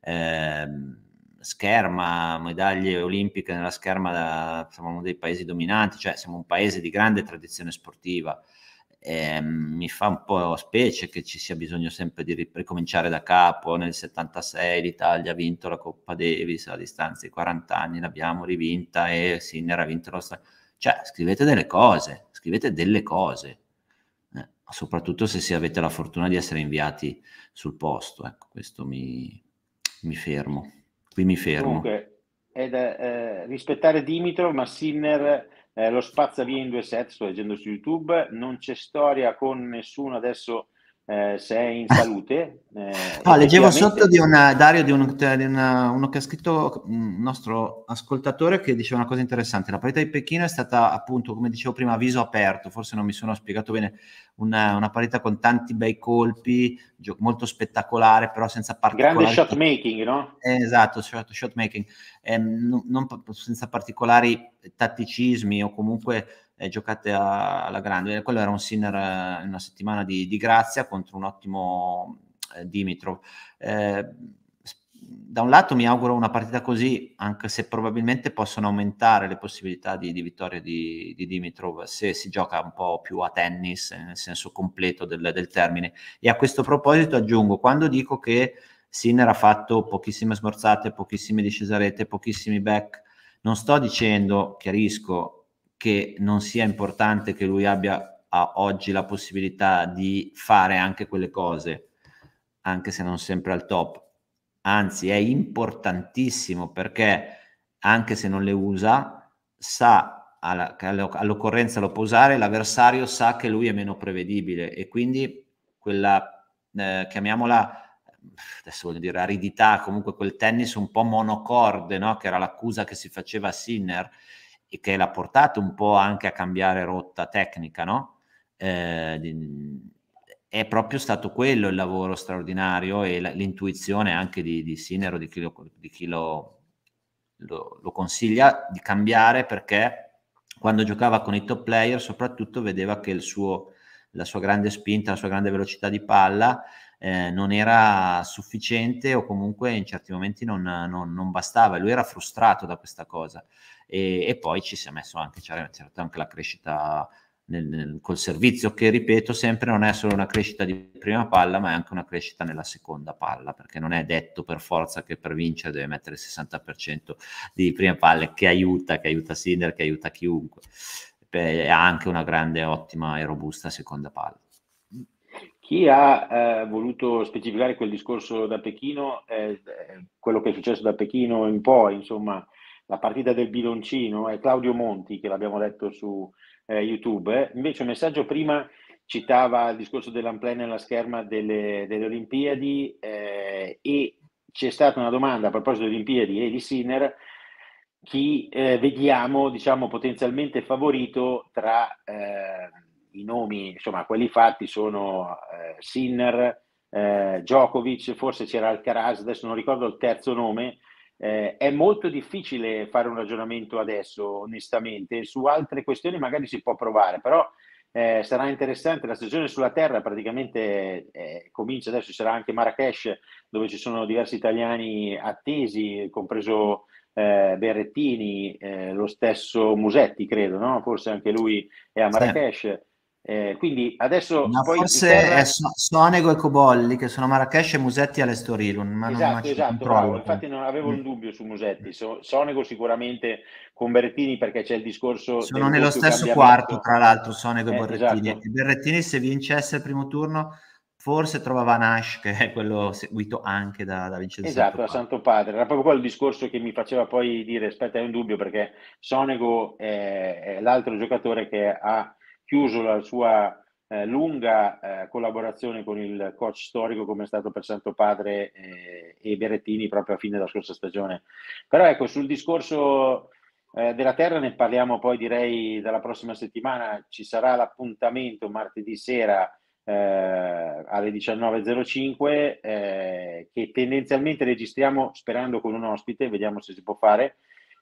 scherma, medaglie olimpiche nella scherma, siamo uno dei paesi dominanti, cioè siamo un paese di grande tradizione sportiva. Mi fa un po' specie che ci sia bisogno sempre di ricominciare da capo. Nel 76 l'Italia ha vinto la Coppa Davis a distanza di 40 anni, l'abbiamo rivinta e Sinner ha vinto lo cioè scrivete delle cose, soprattutto se avete la fortuna di essere inviati sul posto, ecco, questo mi fermo, qui mi fermo. comunque rispettare Dimitrov, ma Sinner lo spazza via in 2 set, sto leggendo su YouTube, non c'è storia con nessuno adesso se è in salute, No, leggevo sotto effettivamente. di Dario, uno che ha scritto, un nostro ascoltatore, che diceva una cosa interessante. La partita di Pechino è stata, appunto, come dicevo prima, a viso aperto, forse non mi sono spiegato bene, una partita con tanti bei colpi, molto spettacolare, però senza Grande particolari... shot making, no? Esatto, shot making, senza particolari tatticismi o comunque giocate alla grande. Quello era un Sinner in una settimana di grazia contro un ottimo Dimitrov. Da un lato mi auguro una partita così, anche se probabilmente possono aumentare le possibilità di vittoria di Dimitrov se si gioca un po' più a tennis, nel senso completo del termine. E a questo proposito aggiungo, quando dico che Sinner ha fatto pochissime smorzate, pochissime discese a rete, pochissimi back, non sto dicendo, chiarisco, che non sia importante che lui abbia a oggi la possibilità di fare anche quelle cose, anche se non sempre al top. Anzi, è importantissimo perché anche se non le usa, sa che all'occorrenza lo può usare, l'avversario sa che lui è meno prevedibile e quindi quella, chiamiamola, adesso voglio dire aridità, comunque quel tennis un po' monocorde, no? Che era l'accusa che si faceva a Sinner e che l'ha portato un po' anche a cambiare rotta tecnica, no? È proprio stato quello il lavoro straordinario e l'intuizione anche di Sinner o di chi lo consiglia di cambiare, perché quando giocava con i top player soprattutto vedeva che la sua grande spinta, la sua grande velocità di palla non era sufficiente o comunque in certi momenti non bastava e lui era frustrato da questa cosa e poi ci si è messo anche, c'era anche la crescita col servizio, che ripeto sempre non è solo una crescita di prima palla ma è anche una crescita nella seconda palla, perché non è detto per forza che per vincere deve mettere il 60% di prime palle, che aiuta Sinner, che aiuta chiunque. Ha anche una grande, ottima e robusta seconda palla. Chi ha voluto specificare quel discorso da Pechino, quello che è successo da Pechino in poi, insomma, la partita del biloncino, è Claudio Monti, che l'abbiamo letto su YouTube. Invece un messaggio prima citava il discorso dell'unplay nella scherma delle Olimpiadi e c'è stata una domanda a proposito di Olimpiadi e di Sinner, chi vediamo, diciamo, potenzialmente favorito tra i nomi, insomma, quelli fatti sono Sinner, Djokovic, forse c'era Alcaraz, adesso non ricordo il terzo nome. È molto difficile fare un ragionamento adesso, onestamente. Su altre questioni magari si può provare, però sarà interessante. La stagione sulla terra praticamente comincia adesso, ci sarà anche Marrakech, dove ci sono diversi italiani attesi, compreso Berrettini, lo stesso Musetti, credo, no? Forse anche lui è a Sì. Marrakech. Quindi adesso No, poi di forse è terra. Sonego e Cobolli che sono a Marrakech e Musetti all'Estoril, ma non ci Esatto, bravo. controllo. Infatti non avevo Mm. un dubbio su Musetti. Sonego sicuramente con Berrettini perché c'è il discorso Sono del nello doppio stesso quarto, cambiamento. tra l'altro, Sonego e Berrettini. Esatto, E Berrettini, se vincesse il primo turno, forse trovava Nash, che è quello seguito anche da Vincenzo esatto, a Santopadre. Santo Padre. Era proprio quello il discorso che mi faceva poi dire, aspetta, è un dubbio perché Sonego è l'altro giocatore che ha chiuso la sua lunga collaborazione con il coach storico come è stato per Santo Padre e Berrettini proprio a fine della scorsa stagione. Però ecco, sul discorso della terra ne parliamo poi direi dalla prossima settimana, ci sarà l'appuntamento martedì sera alle 19.05 che tendenzialmente registriamo sperando con un ospite, vediamo se si può fare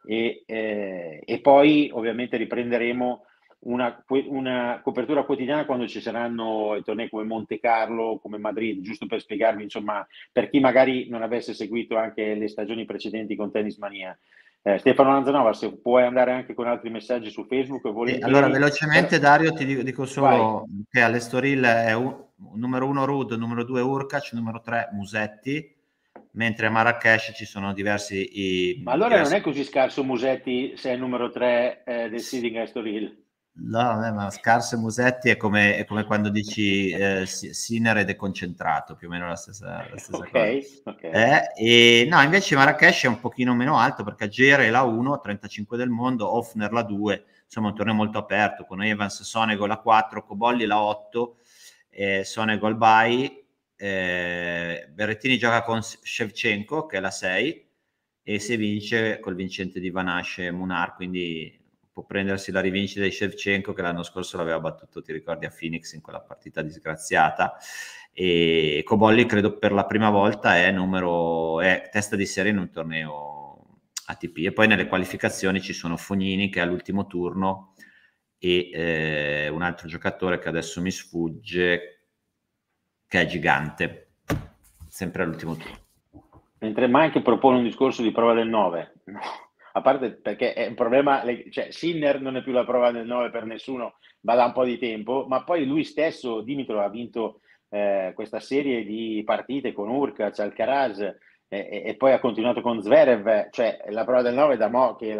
e poi ovviamente riprenderemo una copertura quotidiana quando ci saranno i tornei come Monte Carlo, come Madrid, giusto per spiegarvi, insomma, per chi magari non avesse seguito anche le stagioni precedenti con Tennis Mania. Stefano Lanzanova, se puoi andare anche con altri messaggi su Facebook, Allora, volentieri. velocemente, Dario, ti dico Vai. solo che all'Estoril è numero 1 Rud, numero 2 Urkac, numero 3 Musetti, mentre a Marrakech ci sono Ma allora non diversi. è così scarso Musetti se è il numero 3 del Seeding Estoril. No, ma scarse Musetti è come quando dici Sinner è deconcentrato, più o meno la stessa Ok, cosa. ok. E no, invece Marrakech è un pochino meno alto perché Gere è la 1, 35 del mondo, Hoffner la 2, insomma un torneo molto aperto con Evans, Sonego la 4, Cobolli la 8, Sonego al bye, Berrettini gioca con Shevchenko che è la 6 e se vince col vincente di Vanache e Munar, quindi può prendersi la rivincita di Shevchenko che l'anno scorso l'aveva battuto, ti ricordi, a Phoenix in quella partita disgraziata. E Cobolli credo per la prima volta è testa di serie in un torneo ATP e poi nelle qualificazioni ci sono Fognini che è all'ultimo turno e un altro giocatore che adesso mi sfugge che è gigante sempre all'ultimo turno. Mentre Mike propone un discorso di prova del 9. No. A parte perché è un problema, cioè Sinner non è più la prova del 9 per nessuno, ma da un po' di tempo, ma poi lui stesso, Dimitrov, ha vinto questa serie di partite con Urkac, Alcaraz e poi ha continuato con Zverev, cioè la prova del 9 da mo' che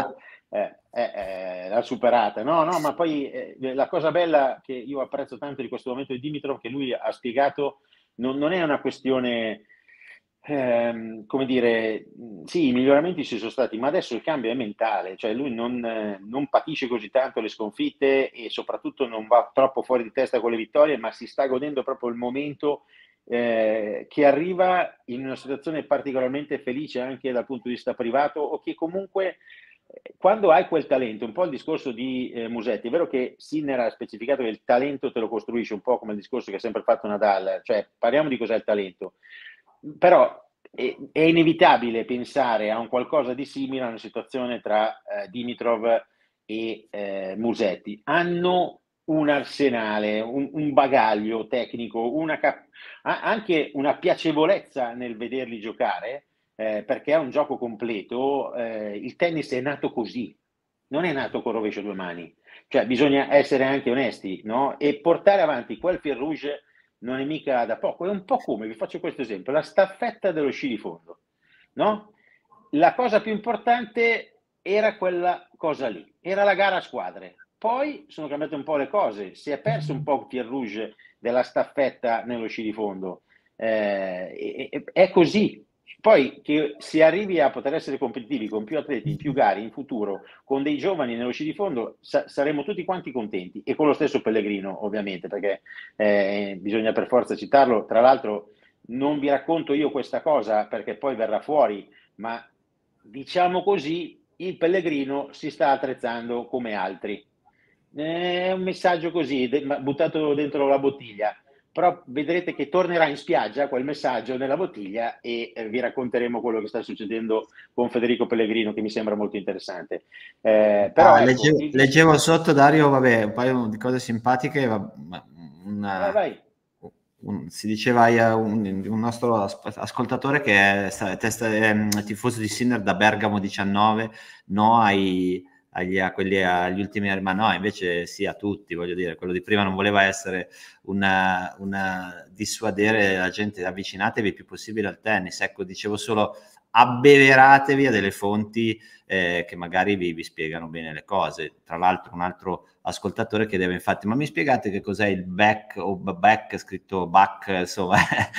l'ha superata. No, no, ma poi la cosa bella che io apprezzo tanto di questo momento di Dimitrov, che lui ha spiegato, non è una questione come dire, sì, i miglioramenti ci sono stati, ma adesso il cambio è mentale, cioè lui non patisce così tanto le sconfitte e soprattutto non va troppo fuori di testa con le vittorie, ma si sta godendo proprio il momento che arriva in una situazione particolarmente felice anche dal punto di vista privato o che comunque quando hai quel talento, un po' il discorso di Musetti, è vero che Sinner ha specificato che il talento te lo costruisce un po' come il discorso che ha sempre fatto Nadal, cioè parliamo di cos'è il talento. Però è inevitabile pensare a un qualcosa di simile a una situazione tra Dimitrov e Musetti. Hanno un arsenale, un bagaglio tecnico, anche una piacevolezza nel vederli giocare, perché è un gioco completo. Il tennis è nato così, non è nato con rovescio a due mani. Cioè bisogna essere anche onesti, no? E portare avanti quel fil rouge non è mica da poco, è un po' come, vi faccio questo esempio, la staffetta dello sci di fondo, no? La cosa più importante era quella cosa lì, era la gara a squadre. Poi sono cambiate un po' le cose, si è perso un po' il fil rouge della staffetta nello sci di fondo. È così. Poi che si arrivi a poter essere competitivi con più atleti, in più gare in futuro, con dei giovani nello sci di fondo, saremo tutti quanti contenti e con lo stesso Pellegrino, ovviamente, perché bisogna per forza citarlo. Tra l'altro, non vi racconto io questa cosa perché poi verrà fuori, ma diciamo così, il Pellegrino si sta attrezzando come altri. È un messaggio così, buttato dentro la bottiglia, però vedrete che tornerà in spiaggia quel messaggio nella bottiglia e vi racconteremo quello che sta succedendo con Federico Pellegrino, che mi sembra molto interessante. Però ecco, Leggevo sotto, Dario, vabbè, un paio di cose simpatiche, vai, vai. si diceva un nostro ascoltatore che è tifoso di Sinner da Bergamo 19, no agli ultimi, ma no, invece sì a tutti, voglio dire, quello di prima non voleva essere una dissuadere la gente, avvicinatevi il più possibile al tennis, ecco, dicevo solo abbeveratevi a delle fonti che magari vi spiegano bene le cose. Tra l'altro un altro ascoltatore chiedeva infatti, ma mi spiegate che cos'è il back o back, scritto back, insomma,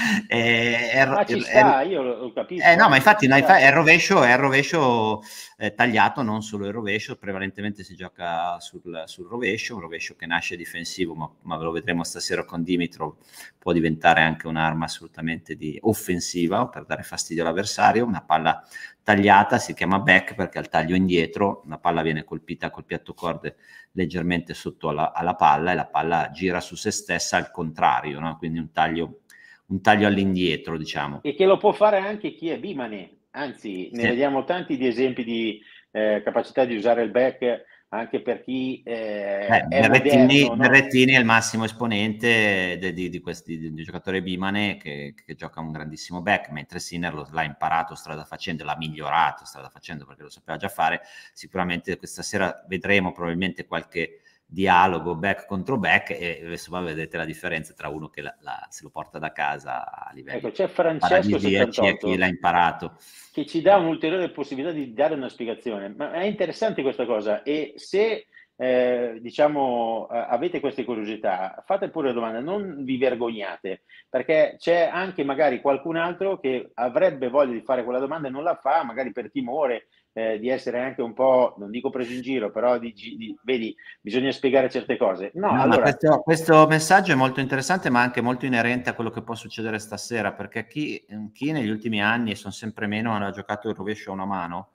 Ma ci sta, io lo capisco, no, ma anzi, infatti ci no, sta. è il rovescio tagliato, non solo il rovescio, prevalentemente si gioca sul rovescio, un rovescio che nasce difensivo, ma lo vedremo stasera con Dimitrov, può diventare anche un'arma assolutamente offensiva per dare fastidio all'avversario. Una palla tagliata si chiama back perché al taglio indietro la palla viene colpita col piatto corde leggermente sotto alla palla e la palla gira su se stessa al contrario, no? Quindi un taglio all'indietro, diciamo. E che lo può fare anche chi è bimane, anzi ne vediamo tanti di esempi di capacità di usare il back anche per chi è moderno, no? Berrettini è il massimo esponente di questi di giocatore bimane che gioca un grandissimo back, mentre Sinner l'ha imparato strada facendo, l'ha migliorato strada facendo perché lo sapeva già fare. Sicuramente questa sera vedremo probabilmente qualche dialogo back contro back e insomma vedete la differenza tra uno che se lo porta da casa a livelli Ecco, c'è Francesco paradisiaci e chi l'ha 78 imparato. che ci dà un'ulteriore possibilità di dare una spiegazione, ma è interessante questa cosa e se diciamo avete queste curiosità, fate pure domande, non vi vergognate, perché c'è anche magari qualcun altro che avrebbe voglia di fare quella domanda e non la fa, magari per timore di essere anche un po', non dico preso in giro, però vedi, bisogna spiegare certe cose. No, No, ma allora questo messaggio è molto interessante, ma anche molto inerente a quello che può succedere stasera, perché chi negli ultimi anni, e sono sempre meno, ha giocato il rovescio a una mano,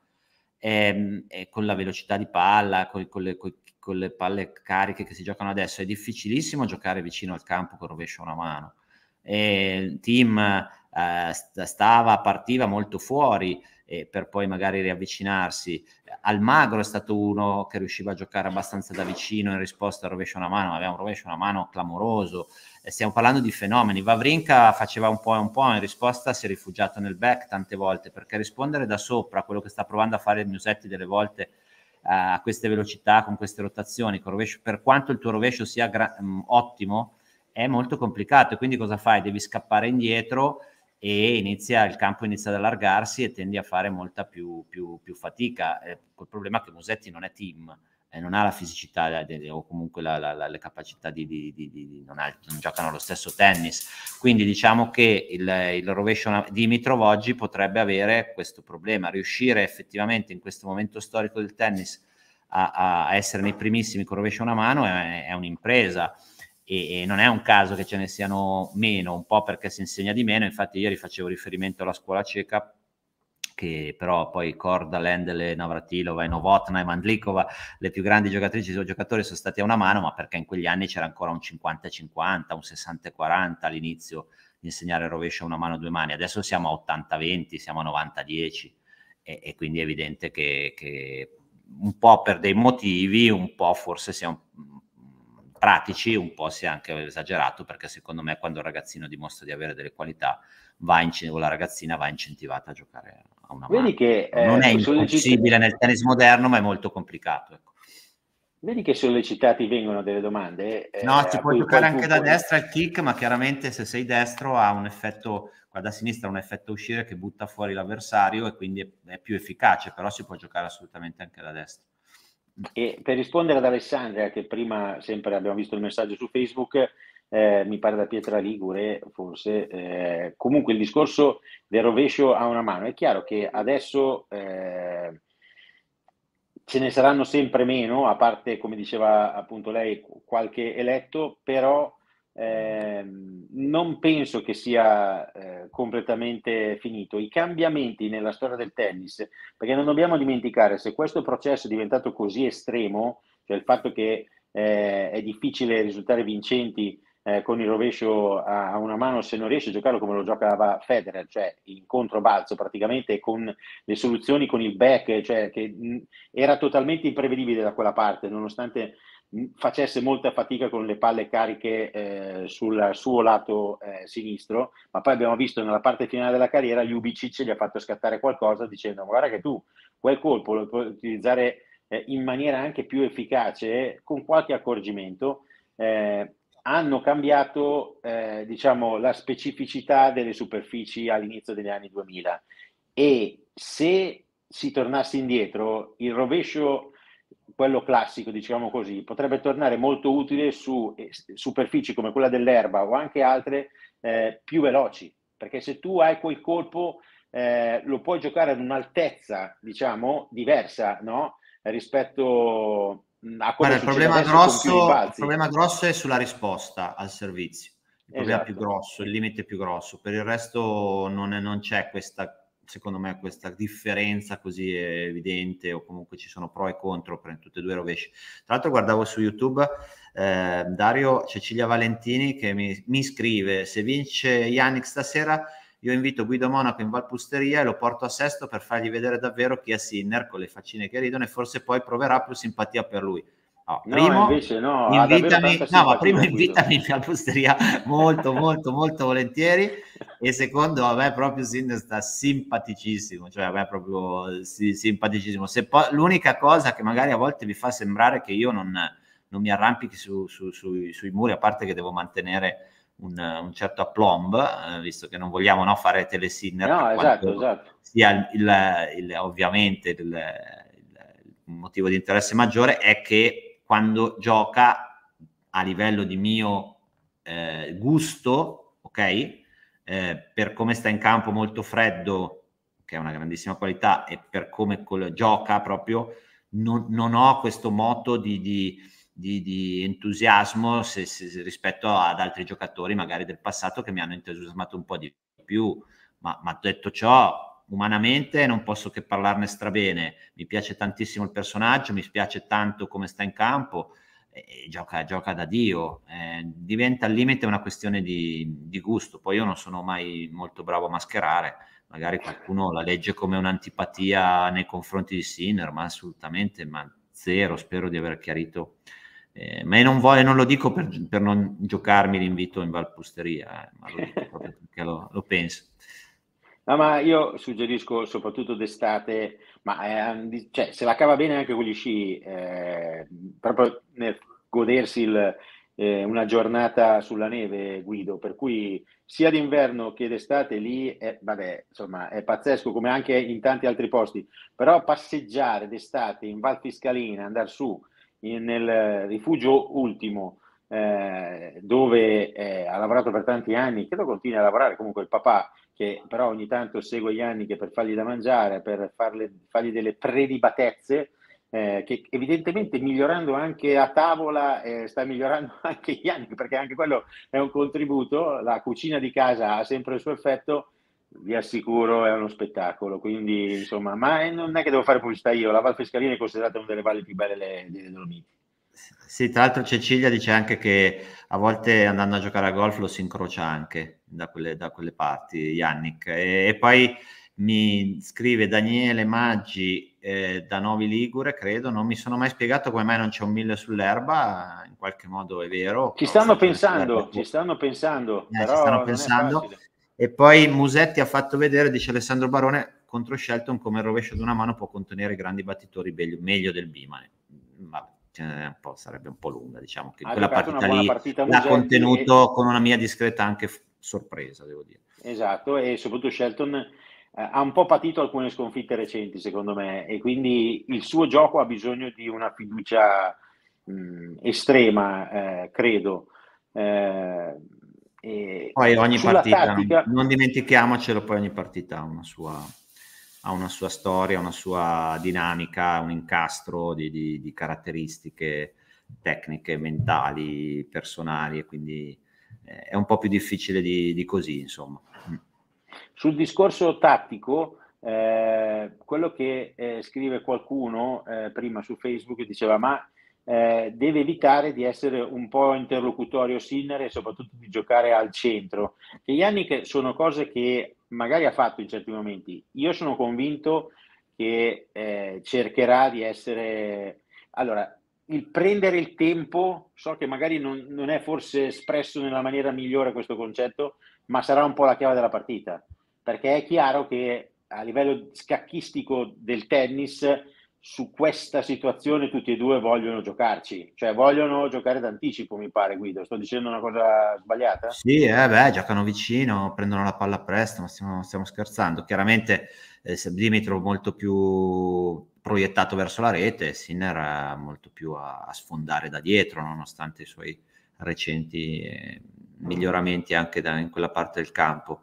e con la velocità di palla, con le palle cariche che si giocano adesso, è difficilissimo giocare vicino al campo con il rovescio a una mano. Il team partiva molto fuori per poi magari riavvicinarsi. Almagro è stato uno che riusciva a giocare abbastanza da vicino in risposta al rovescio a una mano, ma aveva un rovescio a una mano clamoroso. Stiamo parlando di fenomeni. Wawrinka faceva un po', in risposta si è rifugiato nel back tante volte, perché rispondere da sopra, quello che sta provando a fare il Musetti delle volte a queste velocità, con queste rotazioni, con rovescio, per quanto il tuo rovescio sia ottimo, è molto complicato. E quindi cosa fai? Devi scappare indietro e il campo inizia ad allargarsi e tendi a fare molta più fatica. Col problema che Musetti non è team, non ha la fisicità o comunque le capacità non giocano allo stesso tennis. Quindi diciamo che il rovescio Dimitrov oggi potrebbe avere questo problema, riuscire effettivamente in questo momento storico del tennis a essere nei primissimi con rovescio a una mano è un'impresa. E non è un caso che ce ne siano meno, un po' perché si insegna di meno. Infatti ieri facevo riferimento alla scuola ceca, che però poi Korda, Lendl, Navratilova, Novotna e Mandlikova, le più grandi giocatrici o giocatori, sono stati a una mano, ma perché in quegli anni c'era ancora un 50-50, un 60-40 all'inizio di insegnare il rovescio a una mano e due mani. Adesso siamo a 80-20, siamo a 90-10 e quindi è evidente che un po' per dei motivi, un po' forse siamo pratici, un po' sia anche esagerato, perché secondo me quando il ragazzino dimostra di avere delle qualità o la ragazzina va incentivata a giocare a una vedi mano. che Non è impossibile nel tennis moderno, ma è molto complicato. Ecco. Vedi che sollecitati vengono delle domande No, si a può cui giocare poi anche da destra il kick, ma chiaramente se sei destro ha un effetto, qua da sinistra ha un effetto uscire che butta fuori l'avversario e quindi è più efficace, però si può giocare assolutamente anche da destra. E per rispondere ad Alessandria, che prima sempre abbiamo visto il messaggio su Facebook, mi pare da Pietra Ligure, forse, comunque il discorso del rovescio a una mano. È chiaro che adesso ce ne saranno sempre meno, a parte, come diceva appunto lei, qualche eletto, però non penso che sia completamente finito. I cambiamenti nella storia del tennis, perché non dobbiamo dimenticare, se questo processo è diventato così estremo, cioè il fatto che è difficile risultare vincenti con il rovescio a una mano se non riesce a giocarlo come lo giocava Federer, cioè in controbalzo praticamente, con le soluzioni con il back, cioè che era totalmente imprevedibile da quella parte, nonostante facesse molta fatica con le palle cariche sul suo lato sinistro, ma poi abbiamo visto nella parte finale della carriera Ljubicic gli ha fatto scattare qualcosa dicendo guarda che tu quel colpo lo puoi utilizzare in maniera anche più efficace con qualche accorgimento. Hanno cambiato diciamo, la specificità delle superfici all'inizio degli anni 2000 e se si tornasse indietro il rovescio, quello classico diciamo così, potrebbe tornare molto utile su superfici come quella dell'erba o anche altre più veloci, perché se tu hai quel colpo lo puoi giocare ad un'altezza diciamo diversa, no? Rispetto a quello Guarda, che succede adesso con più il rimbalzi. problema grosso è sulla risposta al servizio. Il problema più Esatto. grosso, il limite più grosso. Per il resto non c'è questa, secondo me, questa differenza così evidente, o comunque ci sono pro e contro per tutte e due i rovesci. Tra l'altro guardavo su YouTube Dario Cecilia Valentini che mi scrive: se vince Yannick stasera io invito Guido Monaco in Valpusteria e lo porto a Sesto per fargli vedere davvero chi è Sinner, con le faccine che ridono, e forse poi proverà più simpatia per lui. No, No, primo invece no, ha davvero tanta invitami, no, ma primo simpatia Guido. invitami in Valpusteria molto molto molto volentieri, e secondo, a me proprio Sinner sta simpaticissimo, cioè a me proprio simpaticissimo. Se poi l'unica cosa che magari a volte vi fa sembrare che io non mi arrampichi sui muri, a parte che devo mantenere un certo aplomb, visto che non vogliamo fare telesinner, No, per esatto, quanto esatto. sia ovviamente il motivo di interesse maggiore, è che quando gioca a livello di mio gusto, ok, per come sta in campo molto freddo, che è una grandissima qualità, e per come gioca proprio, non ho questo moto di entusiasmo rispetto ad altri giocatori magari del passato che mi hanno entusiasmato un po' di più, ma detto ciò, umanamente non posso che parlarne strabene. Mi piace tantissimo il personaggio, mi piace tanto come sta in campo, e gioca da Dio. Diventa al limite una questione di gusto. Poi io non sono mai molto bravo a mascherare, magari qualcuno la legge come un'antipatia nei confronti di Sinner, ma assolutamente, ma zero. Spero di aver chiarito. Ma non lo dico per non giocarmi l'invito in Valpusteria, ma lo dico proprio perché lo penso. No, ma io suggerisco soprattutto d'estate, ma cioè, se la cava bene anche con gli sci, proprio nel godersi una giornata sulla neve, Guido, per cui sia d'inverno che d'estate lì, vabbè, insomma, è pazzesco come anche in tanti altri posti, però passeggiare d'estate in Val Fiscalina, andare su nel rifugio ultimo, dove ha lavorato per tanti anni, credo continui a lavorare comunque il papà, che però ogni tanto segue gli anni che per fargli da mangiare, per fargli delle prelibatezze, che evidentemente migliorando anche a tavola sta migliorando anche gli anni, perché anche quello è un contributo, la cucina di casa ha sempre il suo effetto, vi assicuro è uno spettacolo, quindi insomma, ma non è che devo fare pubblicità io, la Val Fiscalina è considerata una delle valli più belle delle Dolomiti. Sì, tra l'altro Cecilia dice anche che a volte andando a giocare a golf lo si incrocia anche da quelle parti, Yannick. E poi mi scrive Daniele Maggi da Novi Ligure, credo, non mi sono mai spiegato come mai non c'è un 1000 sull'erba, in qualche modo è vero, Ci però stanno forse perché pensando, ci stanno pensando, ci stanno però non è pensando. facile. E poi Musetti ha fatto vedere, dice Alessandro Barone, contro Shelton come il rovescio di una mano può contenere grandi battitori meglio del Bimane. Vabbè, sarebbe un po' lunga, diciamo che in Ha quella giocato una partita buona lì partita l'ha Musetti e contenuto con una mia discreta anche sorpresa, devo dire. esatto, e soprattutto Shelton ha un po' patito alcune sconfitte recenti, secondo me, e quindi il suo gioco ha bisogno di una fiducia estrema, credo. E Poi ogni sulla partita, tattica, non dimentichiamocelo, poi ogni partita ha una sua storia, una sua dinamica, un incastro di caratteristiche tecniche, mentali, personali, e quindi è un po' più difficile di così, insomma. Sul discorso tattico, quello che scrive qualcuno prima su Facebook diceva ma deve evitare di essere un po' interlocutorio Sinner e soprattutto di giocare al centro. Che Yannick sono cose che magari ha fatto in certi momenti. Io sono convinto che cercherà di essere... Allora, il prendere il tempo, so che magari non è forse espresso nella maniera migliore questo concetto, ma sarà un po' la chiave della partita, perché è chiaro che a livello scacchistico del tennis su questa situazione tutti e due vogliono giocarci, cioè vogliono giocare d'anticipo, mi pare, Guido. Sto dicendo una cosa sbagliata? Sì, giocano vicino, prendono la palla presto, ma stiamo scherzando. Chiaramente Dimitrov molto più proiettato verso la rete, Sinner molto più a sfondare da dietro, nonostante i suoi recenti miglioramenti anche in quella parte del campo.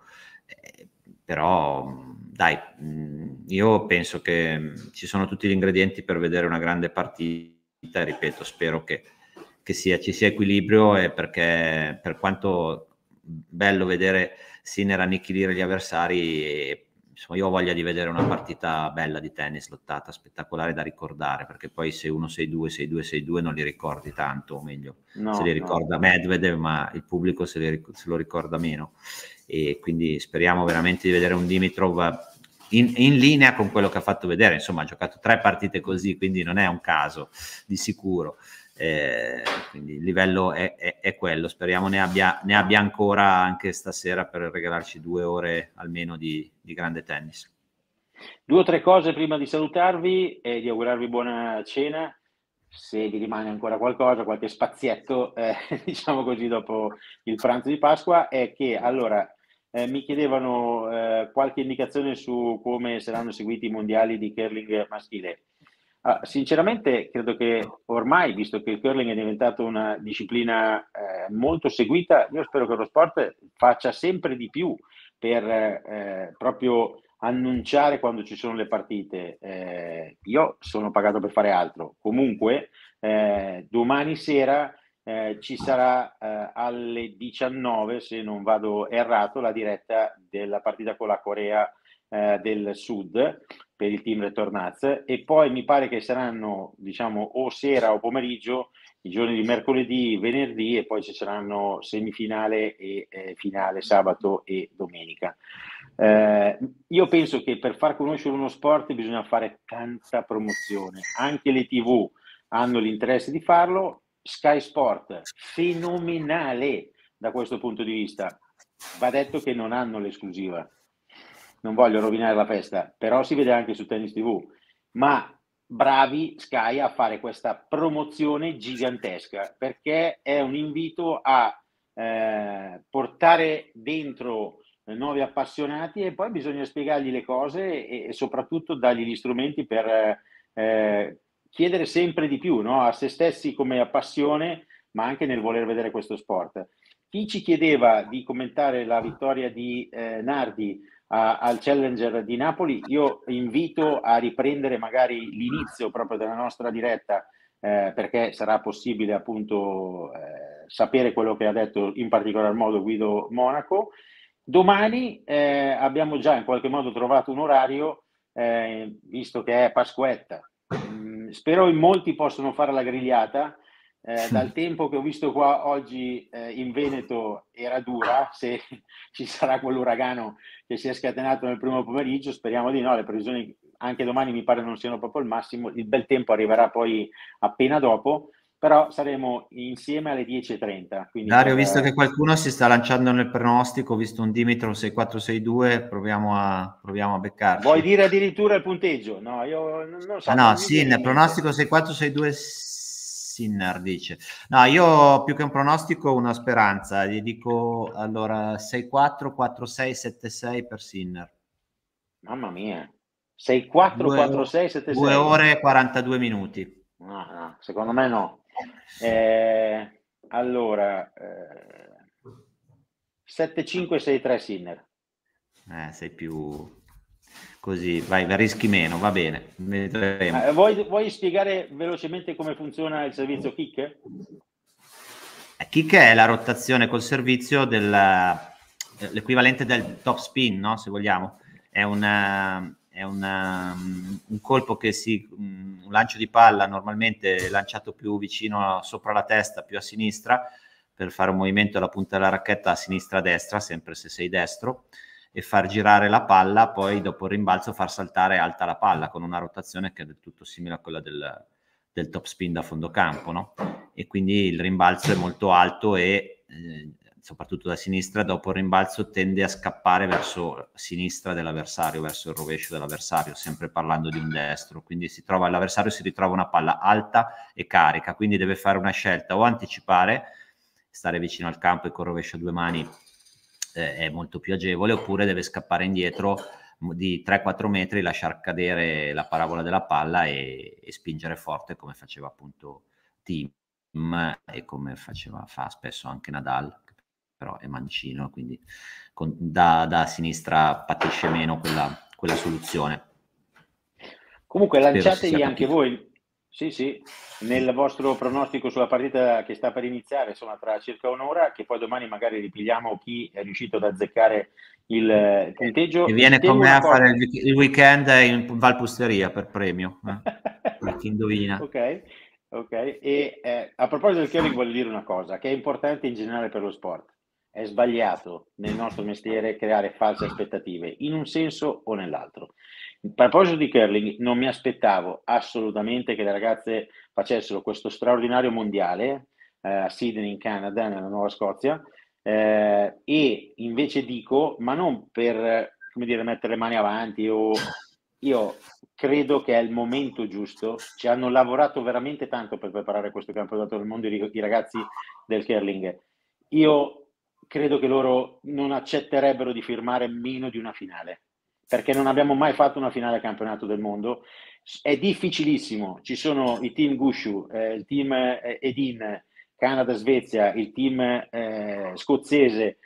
Però dai, io penso che ci sono tutti gli ingredienti per vedere una grande partita, e ripeto, spero che ci sia equilibrio, e perché per quanto bello vedere Sinner annichilire gli avversari, insomma, io ho voglia di vedere una partita bella di tennis, lottata, spettacolare da ricordare, perché poi 6-1, 6-2, 6-2, 6-2 non li ricordi tanto, o meglio, se li ricorda Medvedev, ma il pubblico se lo ricorda meno, e quindi speriamo veramente di vedere un Dimitrov in linea con quello che ha fatto vedere. Insomma, ha giocato 3 partite così, quindi non è un caso di sicuro. Quindi il livello è quello. Speriamo ne abbia ancora anche stasera per regalarci 2 ore almeno di grande tennis. 2 o 3 cose prima di salutarvi e di augurarvi buona cena, se vi rimane ancora qualcosa, qualche spazietto, diciamo così, dopo il pranzo di Pasqua, è che allora mi chiedevano qualche indicazione su come saranno seguiti i mondiali di curling maschile. Sinceramente credo che ormai, visto che il curling è diventato una disciplina molto seguita, io spero che lo sport faccia sempre di più per proprio annunciare quando ci sono le partite. Io sono pagato per fare altro. Comunque, domani sera ci sarà alle 19, se non vado errato, la diretta della partita con la Corea del Sud per il team Retornaz, e poi mi pare che saranno, diciamo, o sera o pomeriggio i giorni di mercoledì, venerdì, e poi ci saranno semifinale e finale sabato e domenica. Io penso che per far conoscere uno sport bisogna fare tanta promozione, anche le TV hanno l'interesse di farlo. Sky Sport, fenomenale da questo punto di vista. Va detto che non hanno l'esclusiva, non voglio rovinare la festa, però si vede anche su Tennis TV, ma bravi Sky a fare questa promozione gigantesca, perché è un invito a portare dentro nuovi appassionati, e poi bisogna spiegargli le cose e soprattutto dargli gli strumenti per chiedere sempre di più, no? A se stessi come passione, ma anche nel voler vedere questo sport. Chi ci chiedeva di commentare la vittoria di Nardi al Challenger di Napoli, io invito a riprendere magari l'inizio proprio della nostra diretta, perché sarà possibile appunto sapere quello che ha detto in particolar modo Guido Monaco. Domani abbiamo già in qualche modo trovato un orario, visto che è Pasquetta. Spero in molti possano fare la grigliata. Dal tempo che ho visto qua oggi in Veneto era dura, se ci sarà quell'uragano che si è scatenato nel primo pomeriggio, speriamo di no, le previsioni anche domani mi pare non siano proprio il massimo, il bel tempo arriverà poi appena dopo, però saremo insieme alle 10:30. Dario, visto che qualcuno si sta lanciando nel pronostico, ho visto un Dimitrov 6-4-6-2, proviamo a beccarci. Vuoi dire addirittura il punteggio? No, io non so. No, Sinner, pronostico 6-4-6-2 Sinner dice. No, io più che un pronostico una speranza, gli dico allora 6-4, 4-6, 7-6 per Sinner. Mamma mia, 6-4, 4-6, 7-6. 2 ore e 42 minuti. No, secondo me no. Allora 7-5, 6-3 Sinner. Sei più così, vai, rischi meno, va bene, vedremo. Vuoi spiegare velocemente come funziona il servizio kick? Kick è la rotazione col servizio l'equivalente del top spin, no? Se vogliamo. È un colpo un lancio di palla normalmente lanciato più vicino sopra la testa, più a sinistra, per fare un movimento alla punta della racchetta a sinistra a destra, sempre se sei destro, e far girare la palla, poi dopo il rimbalzo far saltare alta la palla con una rotazione che è del tutto simile a quella del top spin da fondo campo, no? E quindi il rimbalzo è molto alto e soprattutto da sinistra, dopo il rimbalzo tende a scappare verso sinistra dell'avversario, verso il rovescio dell'avversario, sempre parlando di un destro, quindi l'avversario si ritrova una palla alta e carica, quindi deve fare una scelta: o anticipare, stare vicino al campo e con rovescio a due mani è molto più agevole, oppure deve scappare indietro di 3-4 metri, lasciar cadere la parabola della palla e spingere forte, come faceva appunto Thiem e come fa spesso anche Nadal, però è mancino, quindi da sinistra patisce meno quella soluzione. Comunque lanciatevi anche voi, sì, nel vostro pronostico sulla partita che sta per iniziare, insomma tra circa un'ora, che poi domani magari ripigliamo chi è riuscito ad azzeccare il punteggio. E viene con me a fare il weekend in Valpusteria per premio, chi indovina. Ok, e a proposito del curling voglio dire una cosa che è importante in generale per lo sport: è sbagliato nel nostro mestiere creare false aspettative in un senso o nell'altro. A proposito di curling, non mi aspettavo assolutamente che le ragazze facessero questo straordinario mondiale a Sydney in Canada, nella Nuova Scozia, e invece dico, ma non per, come dire, mettere le mani avanti, io credo che è il momento giusto. Ci hanno lavorato veramente tanto per preparare questo campionato del mondo i ragazzi del curling. Io credo che loro non accetterebbero di firmare meno di una finale, perché non abbiamo mai fatto una finale campionato del mondo. È difficilissimo. Ci sono i team Gushu, il team Edin, Canada-Svezia, il team scozzese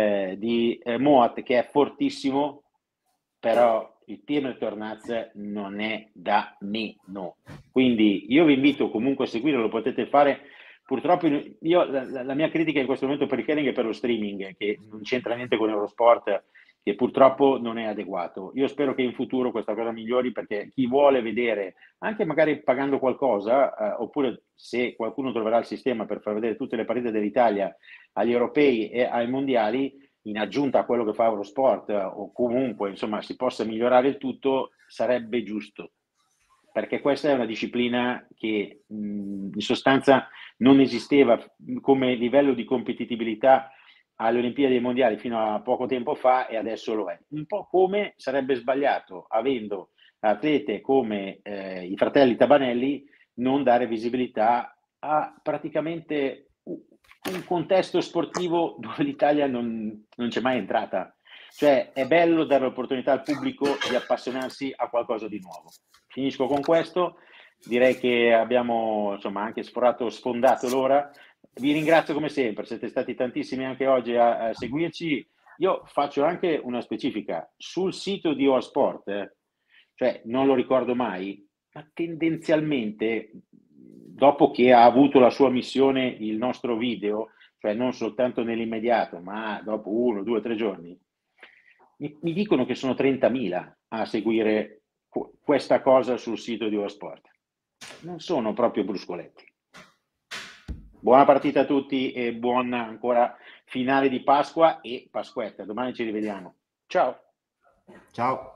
di Moat, che è fortissimo, però il team Tornaz non è da meno. Quindi io vi invito comunque a seguire, lo potete fare. Purtroppo la mia critica in questo momento per il curling è per lo streaming, che non c'entra niente con Eurosport, che purtroppo non è adeguato. Io spero che in futuro questa cosa migliori, perché chi vuole vedere, anche magari pagando qualcosa, oppure se qualcuno troverà il sistema per far vedere tutte le partite dell'Italia agli europei e ai mondiali, in aggiunta a quello che fa Eurosport, o comunque insomma si possa migliorare il tutto, sarebbe giusto, perché questa è una disciplina che in sostanza non esisteva come livello di competitività alle Olimpiadi e ai Mondiali fino a poco tempo fa, e adesso lo è. Un po' come sarebbe sbagliato, avendo atlete come i fratelli Tabanelli, non dare visibilità a praticamente un contesto sportivo dove l'Italia non c'è mai entrata. Cioè è bello dare l'opportunità al pubblico di appassionarsi a qualcosa di nuovo. Finisco con questo, direi che abbiamo insomma anche sfondato l'ora. Vi ringrazio come sempre, siete stati tantissimi anche oggi a seguirci. Io faccio anche una specifica sul sito di Oasport, cioè non lo ricordo mai, ma tendenzialmente dopo che ha avuto la sua missione il nostro video, cioè non soltanto nell'immediato, ma dopo 1, 2, 3 giorni, mi dicono che sono 30.000 a seguire questa cosa sul sito di Oasport. Non sono proprio bruscoletti. Buona partita a tutti e buon ancora finale di Pasqua e Pasquetta. Domani ci rivediamo. Ciao. Ciao.